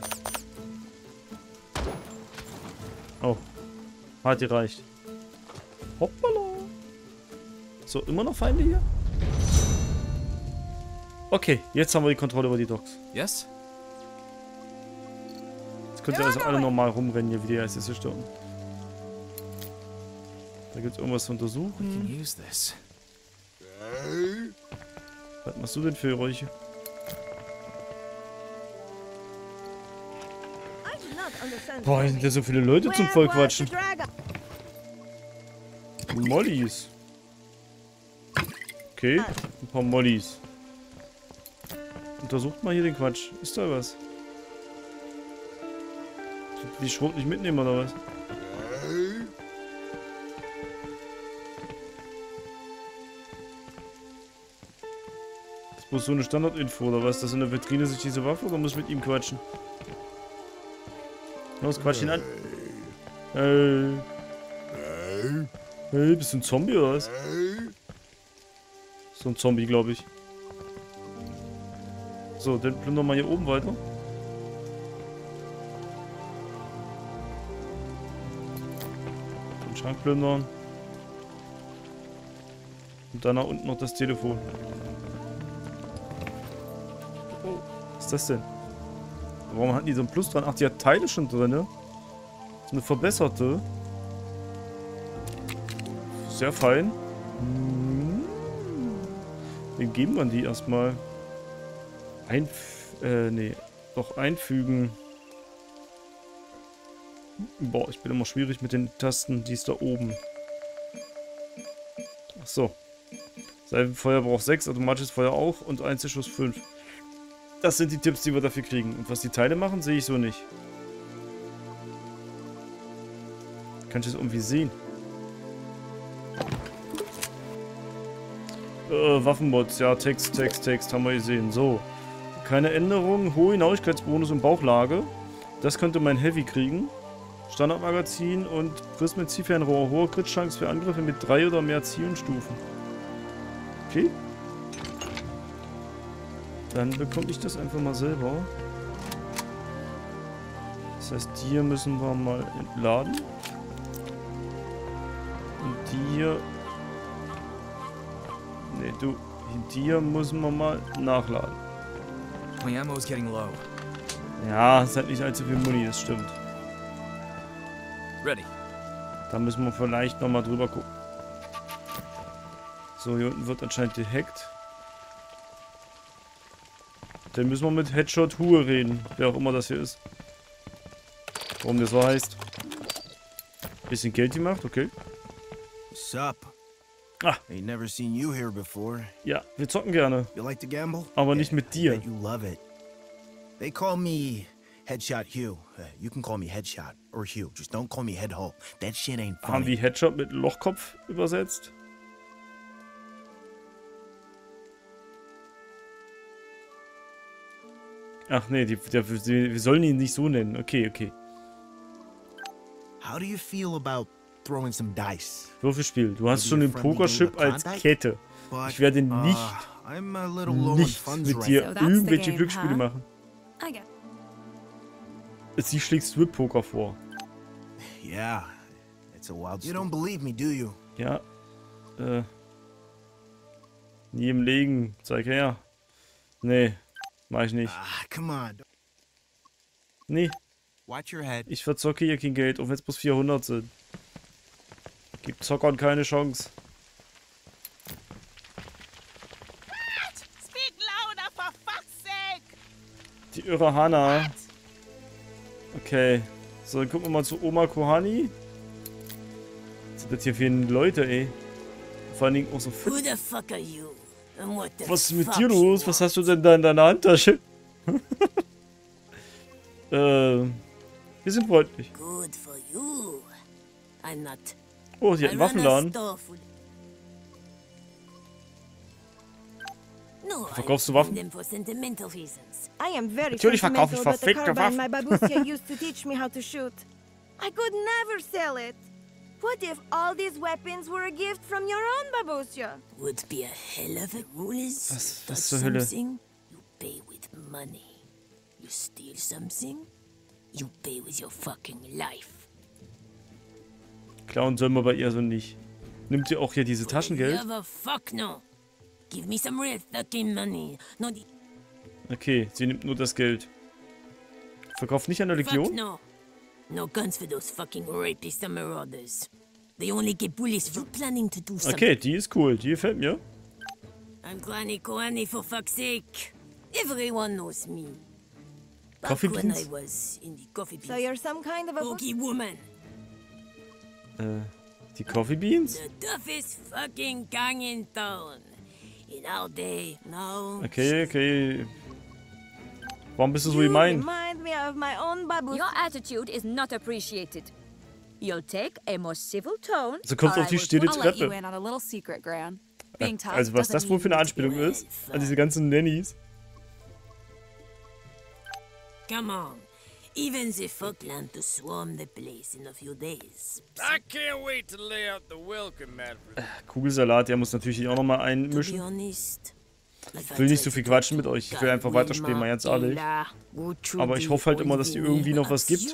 Oh. Hat gereicht. Hoppala. So, immer noch Feinde hier? Okay, jetzt haben wir die Kontrolle über die Docks. Yes? Jetzt könnt ihr also alle normal rumrennen hier, wie die ISS stürmen. Da gibt es irgendwas zu untersuchen. Can use this. Was machst du denn für Geräusche? I do not understand. Boah, hier sind ja so viele Leute zum Where was Vollquatschen. the dragon? Mollys. Okay, ein paar Mollys. Untersucht mal hier den Quatsch. Ist da was? Die Schrot nicht mitnehmen oder was? Das ist bloß so eine Standardinfo oder was? Dass in der Vitrine sich diese Waffe oder muss ich mit ihm quatschen? Los, quatsch ihn an. Hey, bist du ein Zombie oder was? So ein Zombie, glaube ich. So, dann plündern wir hier oben weiter. Den Schrank plündern. Und dann nach unten noch das Telefon. Oh, was ist das denn? Warum hatten die so ein Plus dran? Ach, die hat Teile schon drin, ne? So eine verbesserte. Sehr fein. Dann geben wir die erstmal. Einfügen. Boah, ich bin immer schwierig mit den Tasten, die ist da oben. Ach so. Seifenfeuer braucht 6, automatisches Feuer auch und Einzelschuss 5. Das sind die Tipps, die wir dafür kriegen. Und was die Teile machen, sehe ich so nicht. Kann ich das irgendwie sehen? Waffenmods, ja, Text, haben wir gesehen. So. Keine Änderungen, hohe Genauigkeitsbonus und Bauchlage. Das könnte mein Heavy kriegen. Standardmagazin und Prism mit Zielfernrohr. Hohe Crit-Chance für Angriffe mit 3 oder mehr Zielstufen. Okay. Dann bekomme ich das einfach mal selber. Das heißt, die hier müssen wir mal entladen. Und die hier... Ne, du. Die hier müssen wir mal nachladen. My ammo is getting low. Ja, es hat nicht allzu viel Muni, das stimmt. Ready. Da müssen wir vielleicht nochmal drüber gucken. So, hier unten wird anscheinend gehackt. Dann müssen wir mit Headshot Hue reden. Wer auch immer das hier ist. Warum das so heißt. Bisschen Geld gemacht, okay. Sup? Ah. Ain't never seen you here before. Ja, wir zocken gerne. You like to gamble? Aber nicht mit dir. I bet you love it. They call me Headshot Hugh. You can call me Headshot or Hugh. Just don't call me Headhole. That shit ain't funny. Haben die Headshot mit Lochkopf übersetzt? Ach nee, wir sollen ihn nicht so nennen. Okay, okay. How do you feel about throwing some dice? Würfelspiel. Du hast schon den Pokerchip als Kette. Ich werde nicht mit dir irgendwelche Glücksspiele machen. Sie schlägt Strip-Poker vor. Yeah, it's a wild story. You don't believe me, do you? Ja. Nie im Legen. Zeig her. Nee, mach ich nicht. Come on. Nee. Watch your head. Ich verzocke hier kein Geld, auch wenn es bloß 400 sind. Gibt Zockern keine Chance. Speak louder, for fuck's sake! Die irre Hannah. Okay. So, dann gucken wir mal zu Oma Kohani. Was sind das hier für Leute, ey? Vor allen Dingen auch so fit. Who the fuck are you? And what the Was ist mit fuck dir you los? Was hast du denn da in deiner Handtasche? Wir sind freundlich. Good for you. I'm not. Oh, sie hat einen Waffenladen. Verkaufst du Waffen? I am very Natürlich verkaufe ich sentimental, but the verfickte carbine Waffen. my babushka used to teach me how to shoot. I could never sell it. What if all these weapons were a gift from your own babushka? Would be a hell of a rule is. Was zur Hölle? Something, you pay with money. You steal something, you pay with your fucking life. Klauen sollen wir bei ihr so nicht. Nimmt ihr auch hier diese Taschengeld? Never fuck no. Give me some real fucking money. No, Okay, sie nimmt nur das Geld. Verkauft nicht an der fuck Legion? no. No guns for those fucking rapists and marauders. They only get bullets for planning to do something. Okay, die ist cool. Die gefällt mir. I'm Granny Koani for fuck's sake. Everyone knows me. Back Coffee when beans? I was in the coffee beans. So you're some kind of a Boogie woman. Die Coffee Beans? The toughest fucking gang in town. In our day, no. Okay, okay. Warum bist du so gemein? remind me of my own babushka. Your attitude is not appreciated. You'll take a more civil tone. So kommt auf die stille I'll let you Treppe. in on a little secret, Gran. Being tough Also was doesn't das wohl für eine mean Anspielung ist? An diese ganzen Nannies. Come on. Even the folk plan to swarm the place in a few days. I can't wait to lay out the welcome mat for Kugelsalat, der muss natürlich auch nochmal To be einmischen. honest, Ich will nicht so viel quatschen mit euch. Ich will einfach weiterspielen, mal ganz ehrlich. Aber ich hoffe halt immer, dass die irgendwie noch was gibt.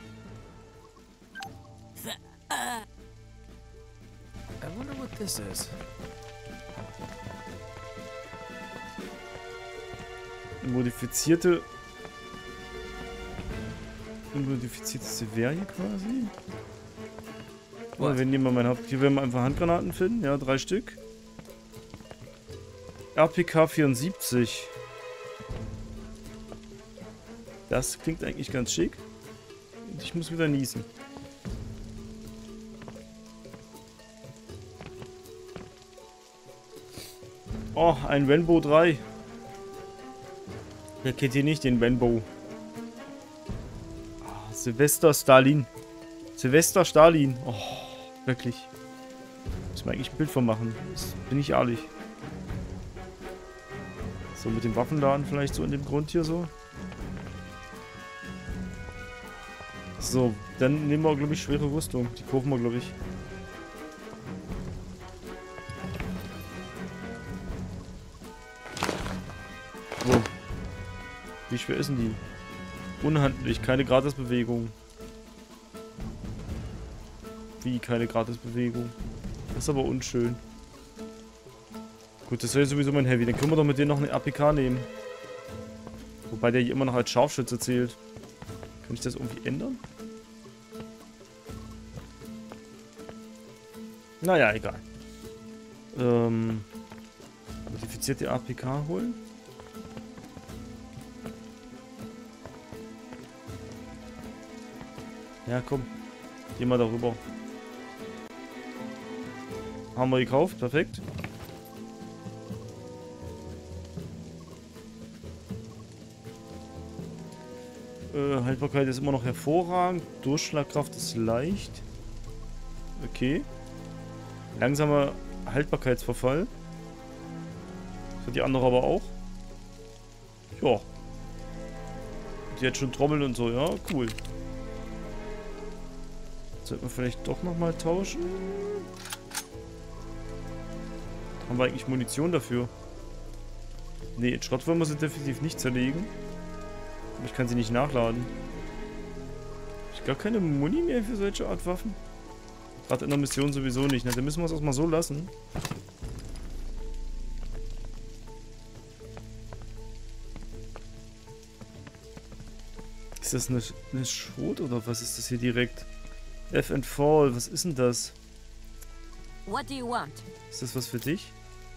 I wonder what this is. Modifiziertes Gewehr hier quasi. Oder wir nehmen mal mein Haupt. Hier werden wir einfach Handgranaten finden. Ja, 3 Stück. RPK 74. Das klingt eigentlich ganz schick. Und ich muss wieder niesen. Oh, ein Rainbow 3. Wer kennt hier nicht den Benbow? Ah, Sylvester Stalin. Sylvester Stalin. Oh, wirklich. Muss man eigentlich ein Bild von machen. Das bin ich ehrlich. So, mit dem Waffenladen vielleicht so in dem Grund hier so. So, dann nehmen wir, glaube ich, schwere Rüstung. Die kaufen wir, glaube ich. So. Wie schwer ist denn die? Unhandlich, keine Gratisbewegung. Wie keine Gratisbewegung? Das ist aber unschön. Gut, das wäre sowieso mein Heavy. Dann können wir doch mit denen noch eine APK nehmen. Wobei der hier immer noch als Scharfschütze zählt. Kann ich das irgendwie ändern? Naja, egal. Modifizierte APK holen. Ja, komm. Geh mal darüber. Haben wir gekauft, perfekt. Haltbarkeit ist immer noch hervorragend. Durchschlagkraft ist leicht. Okay. Langsamer Haltbarkeitsverfall. Das hat die andere aber auch. Ja. Die hat schon Trommeln und so, ja, cool. Sollten wir vielleicht doch nochmal tauschen? Haben wir eigentlich Munition dafür? Ne, in Schrott wollen wir sie definitiv nicht zerlegen. Aber ich kann sie nicht nachladen. Hab ich gar keine Muni mehr für solche Art Waffen? Gerade in der Mission sowieso nicht, ne? Dann müssen wir es erstmal so lassen. Ist das eine Schrot oder was ist das hier direkt? F and Fall, was ist denn das? What do you want? Ist das was für dich?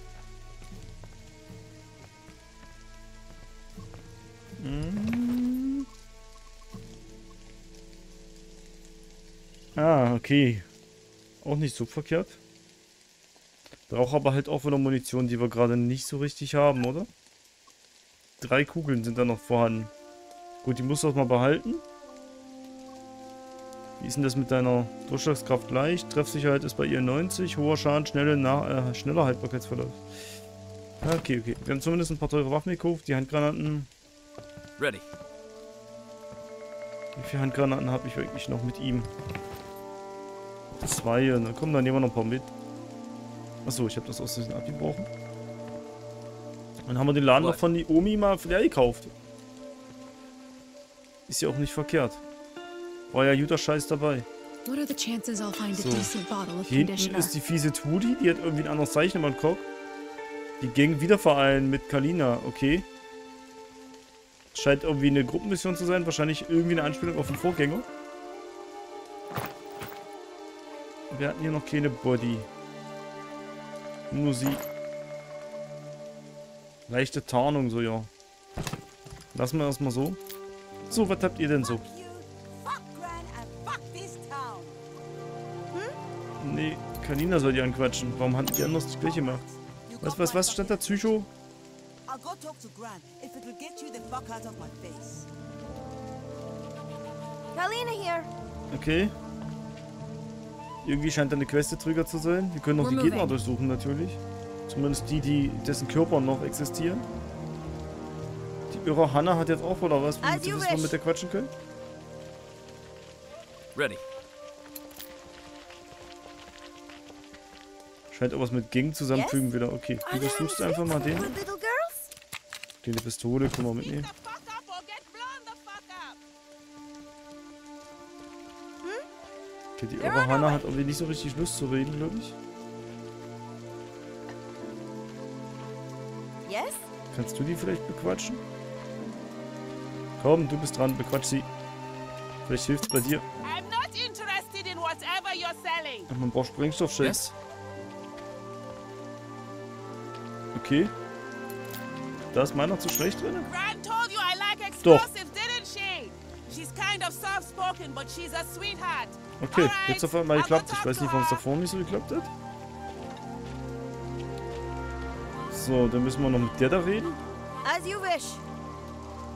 Ah, okay. Auch nicht so verkehrt. Braucht aber halt auch wieder Munition, die wir gerade nicht so richtig haben, oder? 3 Kugeln sind da noch vorhanden. Gut, die musst du auch mal behalten. Wie ist denn das mit deiner Durchschlagskraft gleich? Treffsicherheit ist bei ihr 90. Hoher Schaden, schneller Haltbarkeitsverlauf. Okay, okay. Wir haben zumindest ein paar teure Waffen gekauft. Die Handgranaten. Ready. Wie viele Handgranaten habe ich wirklich noch mit ihm? 2. Na komm, dann nehmen wir noch ein paar mit. Achso, ich habe das aus Versehen abgebrochen. Dann haben wir den Laden noch von die Omi mal leer gekauft. Ist ja auch nicht verkehrt. War ja guter Scheiß dabei. What are the chances I'll find a decent bottle of Hier hinten conditioner? ist die fiese Tudi, die hat irgendwie ein anderes Zeichen im Kopf. Die Gang wiedervereinen mit Kalina, okay. Scheint irgendwie eine Gruppenmission zu sein, wahrscheinlich irgendwie eine Anspielung auf den Vorgänger. Wir hatten hier noch keine Body. Nur sie. Leichte Tarnung, so ja. Lassen wir erstmal so. So, was habt ihr denn so? Nee, Kalina soll die anquatschen. Warum hatten die anders das gleiche gemacht? Was stand da? Psycho? Kalina here. Okay. Irgendwie scheint da eine Quest-Trigger zu sein. Wir können noch die Gegner durchsuchen natürlich. Zumindest die, dessen Körper noch existieren. Die irre Hanna hat jetzt auch oder was, womit wir mit der quatschen können? Ready. Scheint auch was mit Gang zusammenfügen wieder. Okay, du durchsuchst einfach mal den. Kleine Pistole können wir mitnehmen. Okay, die irre Hanna hat irgendwie nicht so richtig Lust zu reden, glaube ich. Yes? Kannst du die vielleicht bequatschen? Komm, du bist dran, bequatsch sie. Vielleicht hilft's bei dir. Ach, man braucht Sprengstoffschutz. Okay. Da ist meiner zu schlecht drin? Doch. Okay, jetzt auf einmal geklappt. Ich weiß nicht, warum es davor nicht so geklappt hat. So, dann müssen wir noch mit der da reden. As you wish.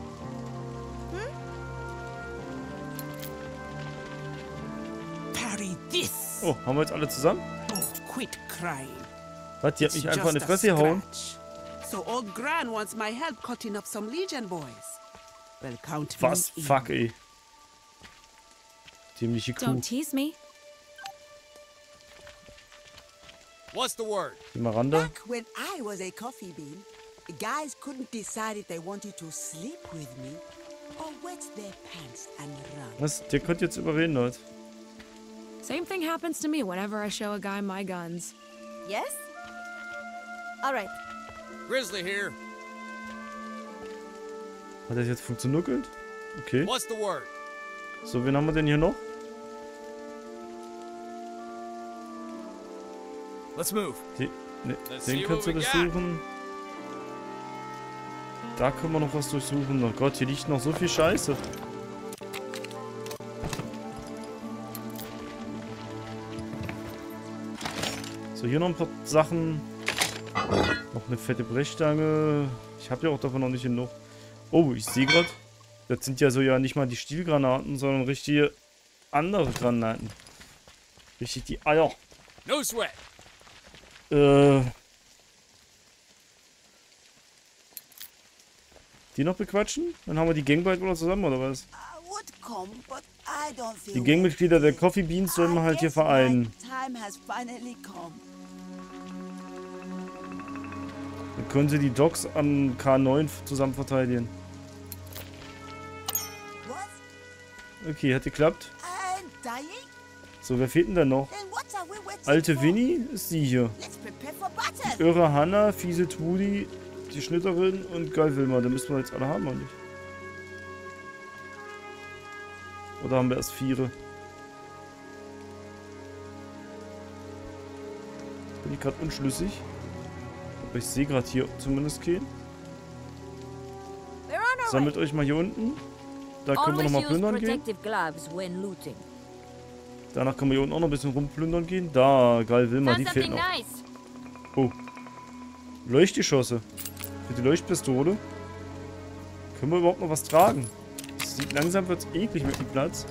Oh, haben wir jetzt alle zusammen? Oh, quit crying. Was, die hat mich It's einfach in die just a Fresse gehauen? scratch. So old Gran wants my help cutting up some Legion boys. Well, count Was? me in. Fuck, ey. Dämliche Kuh. Don't tease me. What's the word? Die Miranda. Back when I was a coffee bean, the guys couldn't decide if they wanted to sleep with me or wet their pants and run. Was? Der konnte jetzt überreden, Leute. Same thing happens to me whenever I show a guy my guns. Yes? All right. Grizzly here. Hat das jetzt funktioniert? Okay. What's the word? So, wen haben wir denn hier noch? Let's move. Let's Den see kannst du what we got. durchsuchen. Da können wir noch was durchsuchen. Oh Gott, hier liegt noch so viel Scheiße. So, hier noch ein paar Sachen. Noch eine fette Brechstange. Ich habe ja auch davon noch nicht genug. Oh, ich sehe gerade. Das sind ja so ja nicht mal die Stielgranaten, sondern richtige andere Granaten. Richtig die Eier. No sweat. Die noch bequatschen? Dann haben wir die Gang bald wieder zusammen, oder was? I would come, but I don't feel Die Gangmitglieder der Coffee Beans sollen wir halt hier vereinen. time has finally come. Dann können sie die Dogs am K9 zusammen verteidigen. What? Okay, hat geklappt. I'm dying? So, wer fehlt denn da noch? Then what are we waiting Alte for? Winnie ist die hier. Let's prepare for battle. Irre Hanna, fiese Trudi, die Schnitterin und Geil Wilma. Da müssen wir jetzt alle haben, oder nicht? Oder haben wir erst 4? Bin ich gerade unschlüssig. Aber ich sehe gerade hier zumindest keinen. Sammelt euch mal hier unten. Da können wir nochmal plündern gehen. protective gloves when looting. Danach können wir hier unten auch noch ein bisschen rumplündern gehen. Da, Geil Wilma, die fehlt noch. Oh. Leuchtgeschosse. Für die Leuchtpistole. Können wir überhaupt noch was tragen? Das sieht langsam wird's eklig mit dem Platz.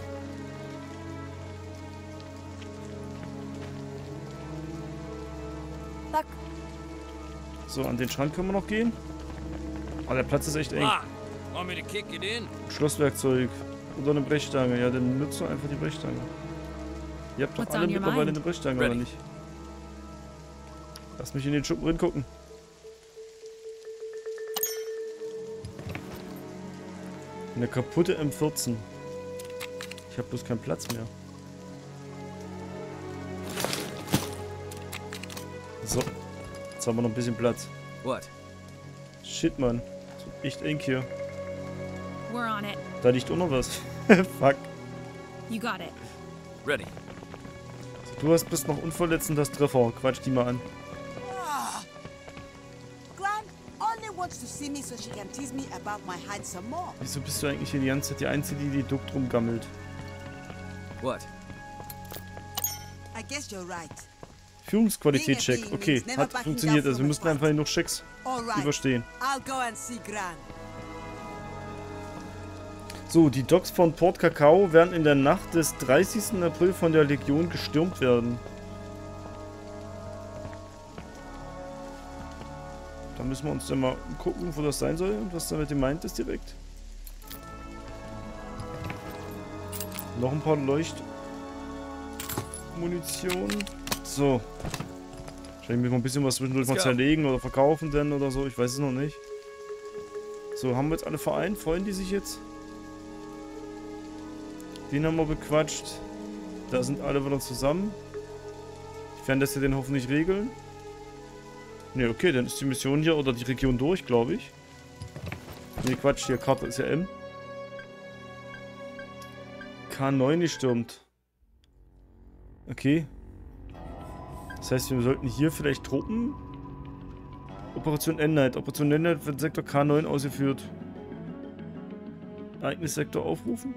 Fuck. So, an den Schrank können wir noch gehen. Aber der Platz ist echt eng. Ah, want me to kick it in? Schlosswerkzeug. Oder eine Brechstange. Ja, dann nutzt doch einfach die Brechstange. Ihr habt doch What's alle on your mittlerweile mind? eine Brechstange, oder nicht? Lass mich in den Schuppen drin gucken. Eine kaputte M14. Ich habe bloß keinen Platz mehr. So. Jetzt haben wir noch ein bisschen Platz. What? Shit, Mann. Das wird echt eng hier. We're on it. Da liegt auch noch was. Fuck. You got it. Ready. Du bist noch unverletzt und hast Treffer. Quatsch die mal an. Gran only wants to see me so she can tease me about my hide some more. Wieso bist du eigentlich hier die ganze Zeit die Einzige, die die Dukt rumgammelt? What? I guess you're right. Führungsqualitätscheck. Okay, hat funktioniert. Also wir mussten einfach genug Checks Alright. überstehen. I'll go and see Gran. So, die Docks von Port Cacao werden in der Nacht des 30. April von der Legion gestürmt werden. Da müssen wir uns dann mal gucken, wo das sein soll und was damit gemeint ist direkt. Noch ein paar Leuchtmunition. So. Wahrscheinlich müssen wir ein bisschen was zwischendurch mal zerlegen oder verkaufen denn oder so. Ich weiß es noch nicht. So, haben wir jetzt alle vereint? Freuen die sich jetzt? Den haben wir bequatscht. Da sind alle wieder zusammen. Ich werde das hier den hoffentlich regeln. Ne, okay, dann ist die Mission hier oder die Region durch, glaube ich. Ne, Quatsch, hier, Karte ist ja M. K9 gestürmt. Okay. Das heißt, wir sollten hier vielleicht Truppen... Operation Endnight. Operation Endnight wird Sektor K9 ausgeführt. Ereignissektor aufrufen?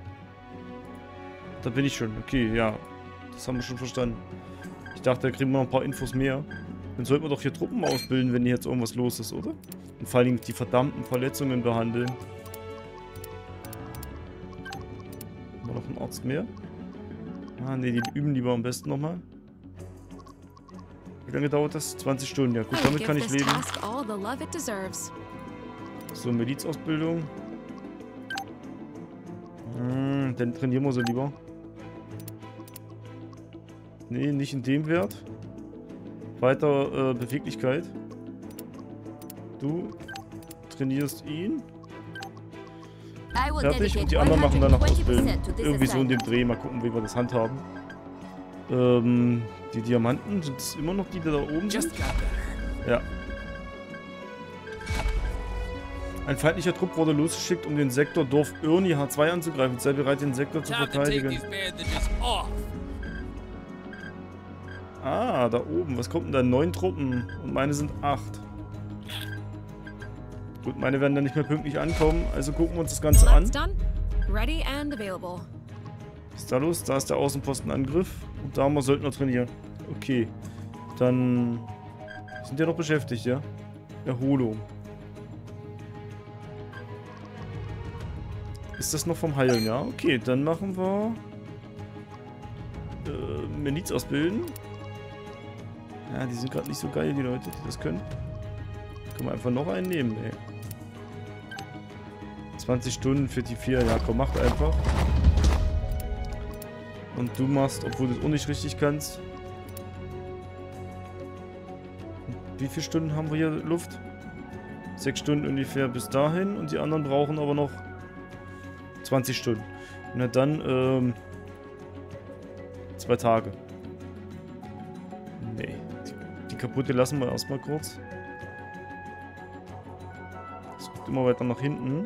Da bin ich schon. Okay, ja. Das haben wir schon verstanden. Ich dachte, da kriegen wir noch ein paar Infos mehr. Dann sollten wir doch hier Truppen ausbilden, wenn hier jetzt irgendwas los ist, oder? Und vor allem die verdammten Verletzungen behandeln. Haben wir noch einen Arzt mehr? Ah, ne, die üben lieber am besten nochmal. Wie lange dauert das? 20 Stunden, ja gut, damit kann ich leben. So, Milizausbildung. Dann trainieren wir so lieber. Ne, nicht in dem Wert. Weiter Beweglichkeit. Du trainierst ihn. Fertig und die anderen machen dann noch Ausbildung. Irgendwie so in dem Dreh. Mal gucken, wie wir das handhaben. Die Diamanten, sind es immer noch die, die da oben sind? Ja. Ein feindlicher Trupp wurde losgeschickt, um den Sektor Dorf Ernie H2 anzugreifen. Sei bereit, den Sektor zu verteidigen. Ah, da oben. Was kommt denn da? 9 Truppen. Und meine sind 8. Gut, meine werden dann nicht mehr pünktlich ankommen. Also gucken wir uns das Ganze an. Was ist da los? Da ist der Außenpostenangriff. Und da haben wir Söldner trainieren. Okay. Dann sind ja noch beschäftigt, ja? Erholung. Ist das noch vom Heilen, ja? Okay, dann machen wir Miliz ausbilden. Ja, die sind gerade nicht so geil, die Leute, die das können. Können wir einfach noch einen nehmen, ey. 20 Stunden für die 4. Ja, komm, macht einfach. Und du machst, obwohl du es auch nicht richtig kannst. Wie viele Stunden haben wir hier Luft? 6 Stunden ungefähr bis dahin. Und die anderen brauchen aber noch 20 Stunden. Na dann, 2 Tage. Nee. Die kaputte lassen wir erstmal kurz. Das geht immer weiter nach hinten.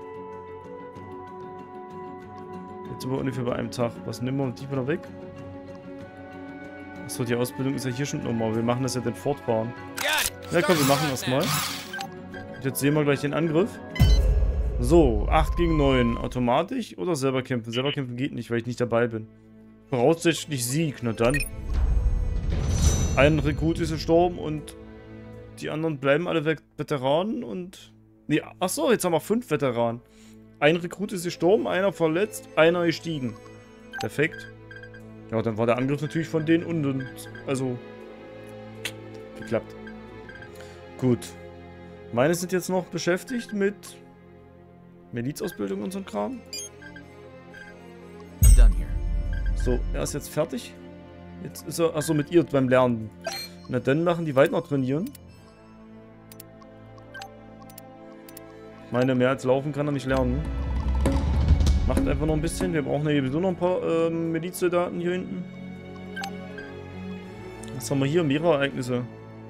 Jetzt sind wir ungefähr bei einem Tag. Was nehmen wir die wieder weg? Achso, die Ausbildung ist ja hier schon nochmal. Wir machen das ja dann fortfahren. Ja komm, wir machen das mal. Und jetzt sehen wir gleich den Angriff. So, 8 gegen 9. Automatisch oder selber kämpfen? Selber kämpfen geht nicht, weil ich nicht dabei bin. Voraussichtlich Sieg, na dann. Ein Rekrut ist gestorben und die anderen bleiben alle Veteranen und... Nee, achso, jetzt haben wir 5 Veteranen. Ein Rekrut ist gestorben, einer verletzt, einer gestiegen. Perfekt. Ja, dann war der Angriff natürlich von denen und also... geklappt. Gut. Meine sind jetzt noch beschäftigt mit... Milizausbildung und so ein Kram. So, er ist jetzt fertig. Jetzt ist er, achso, mit ihr beim Lernen. Na dann machen die weiter trainieren. Ich meine, mehr als laufen kann er nicht lernen. Macht einfach noch ein bisschen. Wir brauchen ja sowieso noch ein paar Milizsoldaten hier hinten. Was haben wir hier? Mehrere Ereignisse.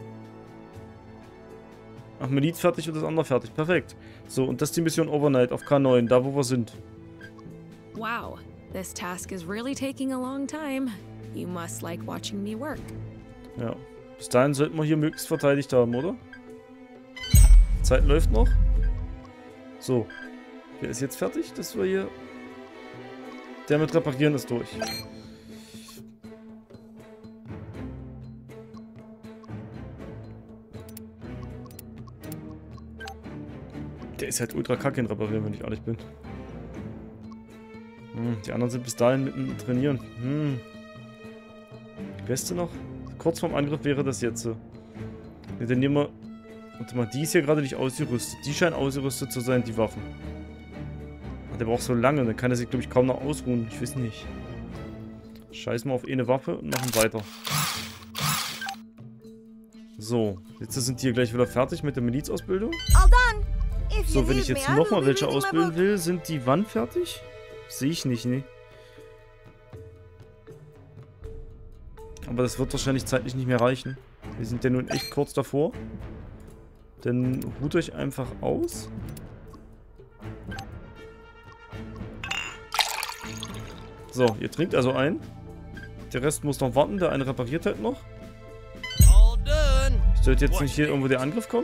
Ach, Miliz fertig und das andere fertig. Perfekt. So, und das ist die Mission Overnight auf K9, da wo wir sind. Wow, this task is really taking a long time. You must like watching me work. Ja, bis dahin sollten wir hier möglichst verteidigt haben, oder? Zeit läuft noch. So, wer ist jetzt fertig? Das war hier... Der mit Reparieren ist durch. Der ist halt ultra kacke in Reparieren, wenn ich ehrlich bin. Die anderen sind bis dahin mitten trainieren. Die beste noch? Kurz vorm Angriff wäre das jetzt so. Ne, dann nehmen wir... Warte mal, die ist hier gerade nicht ausgerüstet. Die scheint ausgerüstet zu sein, die Waffen. Ach, der braucht so lange, dann kann er sich, glaube ich, kaum noch ausruhen. Ich weiß nicht. Scheiß mal auf eine Waffe und machen weiter. So, jetzt sind die hier gleich wieder fertig mit der Milizausbildung. So, wenn ich jetzt nochmal welche ausbilden will, sind die wann fertig? Sehe ich nicht, ne? Aber das wird wahrscheinlich zeitlich nicht mehr reichen. Wir sind ja nun echt kurz davor. Dann ruht euch einfach aus. So, ihr trinkt also ein. Der Rest muss noch warten, der eine repariert halt noch. Sollte jetzt nicht hier irgendwo der Angriff kommen?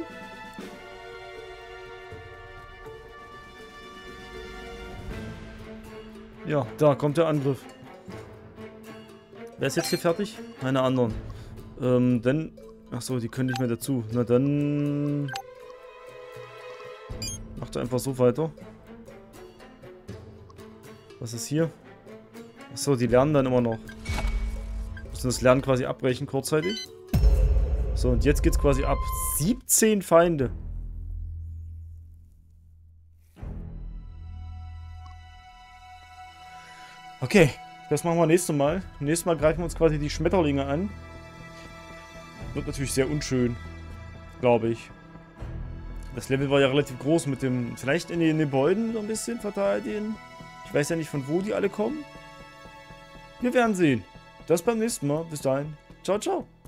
Ja, da kommt der Angriff. Wer ist jetzt hier fertig? Meine anderen. Dann... Achso, die können nicht mehr dazu. Na dann... Macht er einfach so weiter. Was ist hier? Achso, die lernen dann immer noch. Müssen das Lernen quasi abbrechen, kurzzeitig. So, und jetzt geht's quasi ab. 17 Feinde. Okay, das machen wir nächstes Mal. Nächstes Mal greifen wir uns quasi die Schmetterlinge an. Wird natürlich sehr unschön, glaube ich. Das Level war ja relativ groß mit dem... Vielleicht in den Gebäuden so ein bisschen verteidigen. Ich weiß ja nicht, von wo die alle kommen. Wir werden sehen. Das beim nächsten Mal. Bis dahin. Ciao, ciao.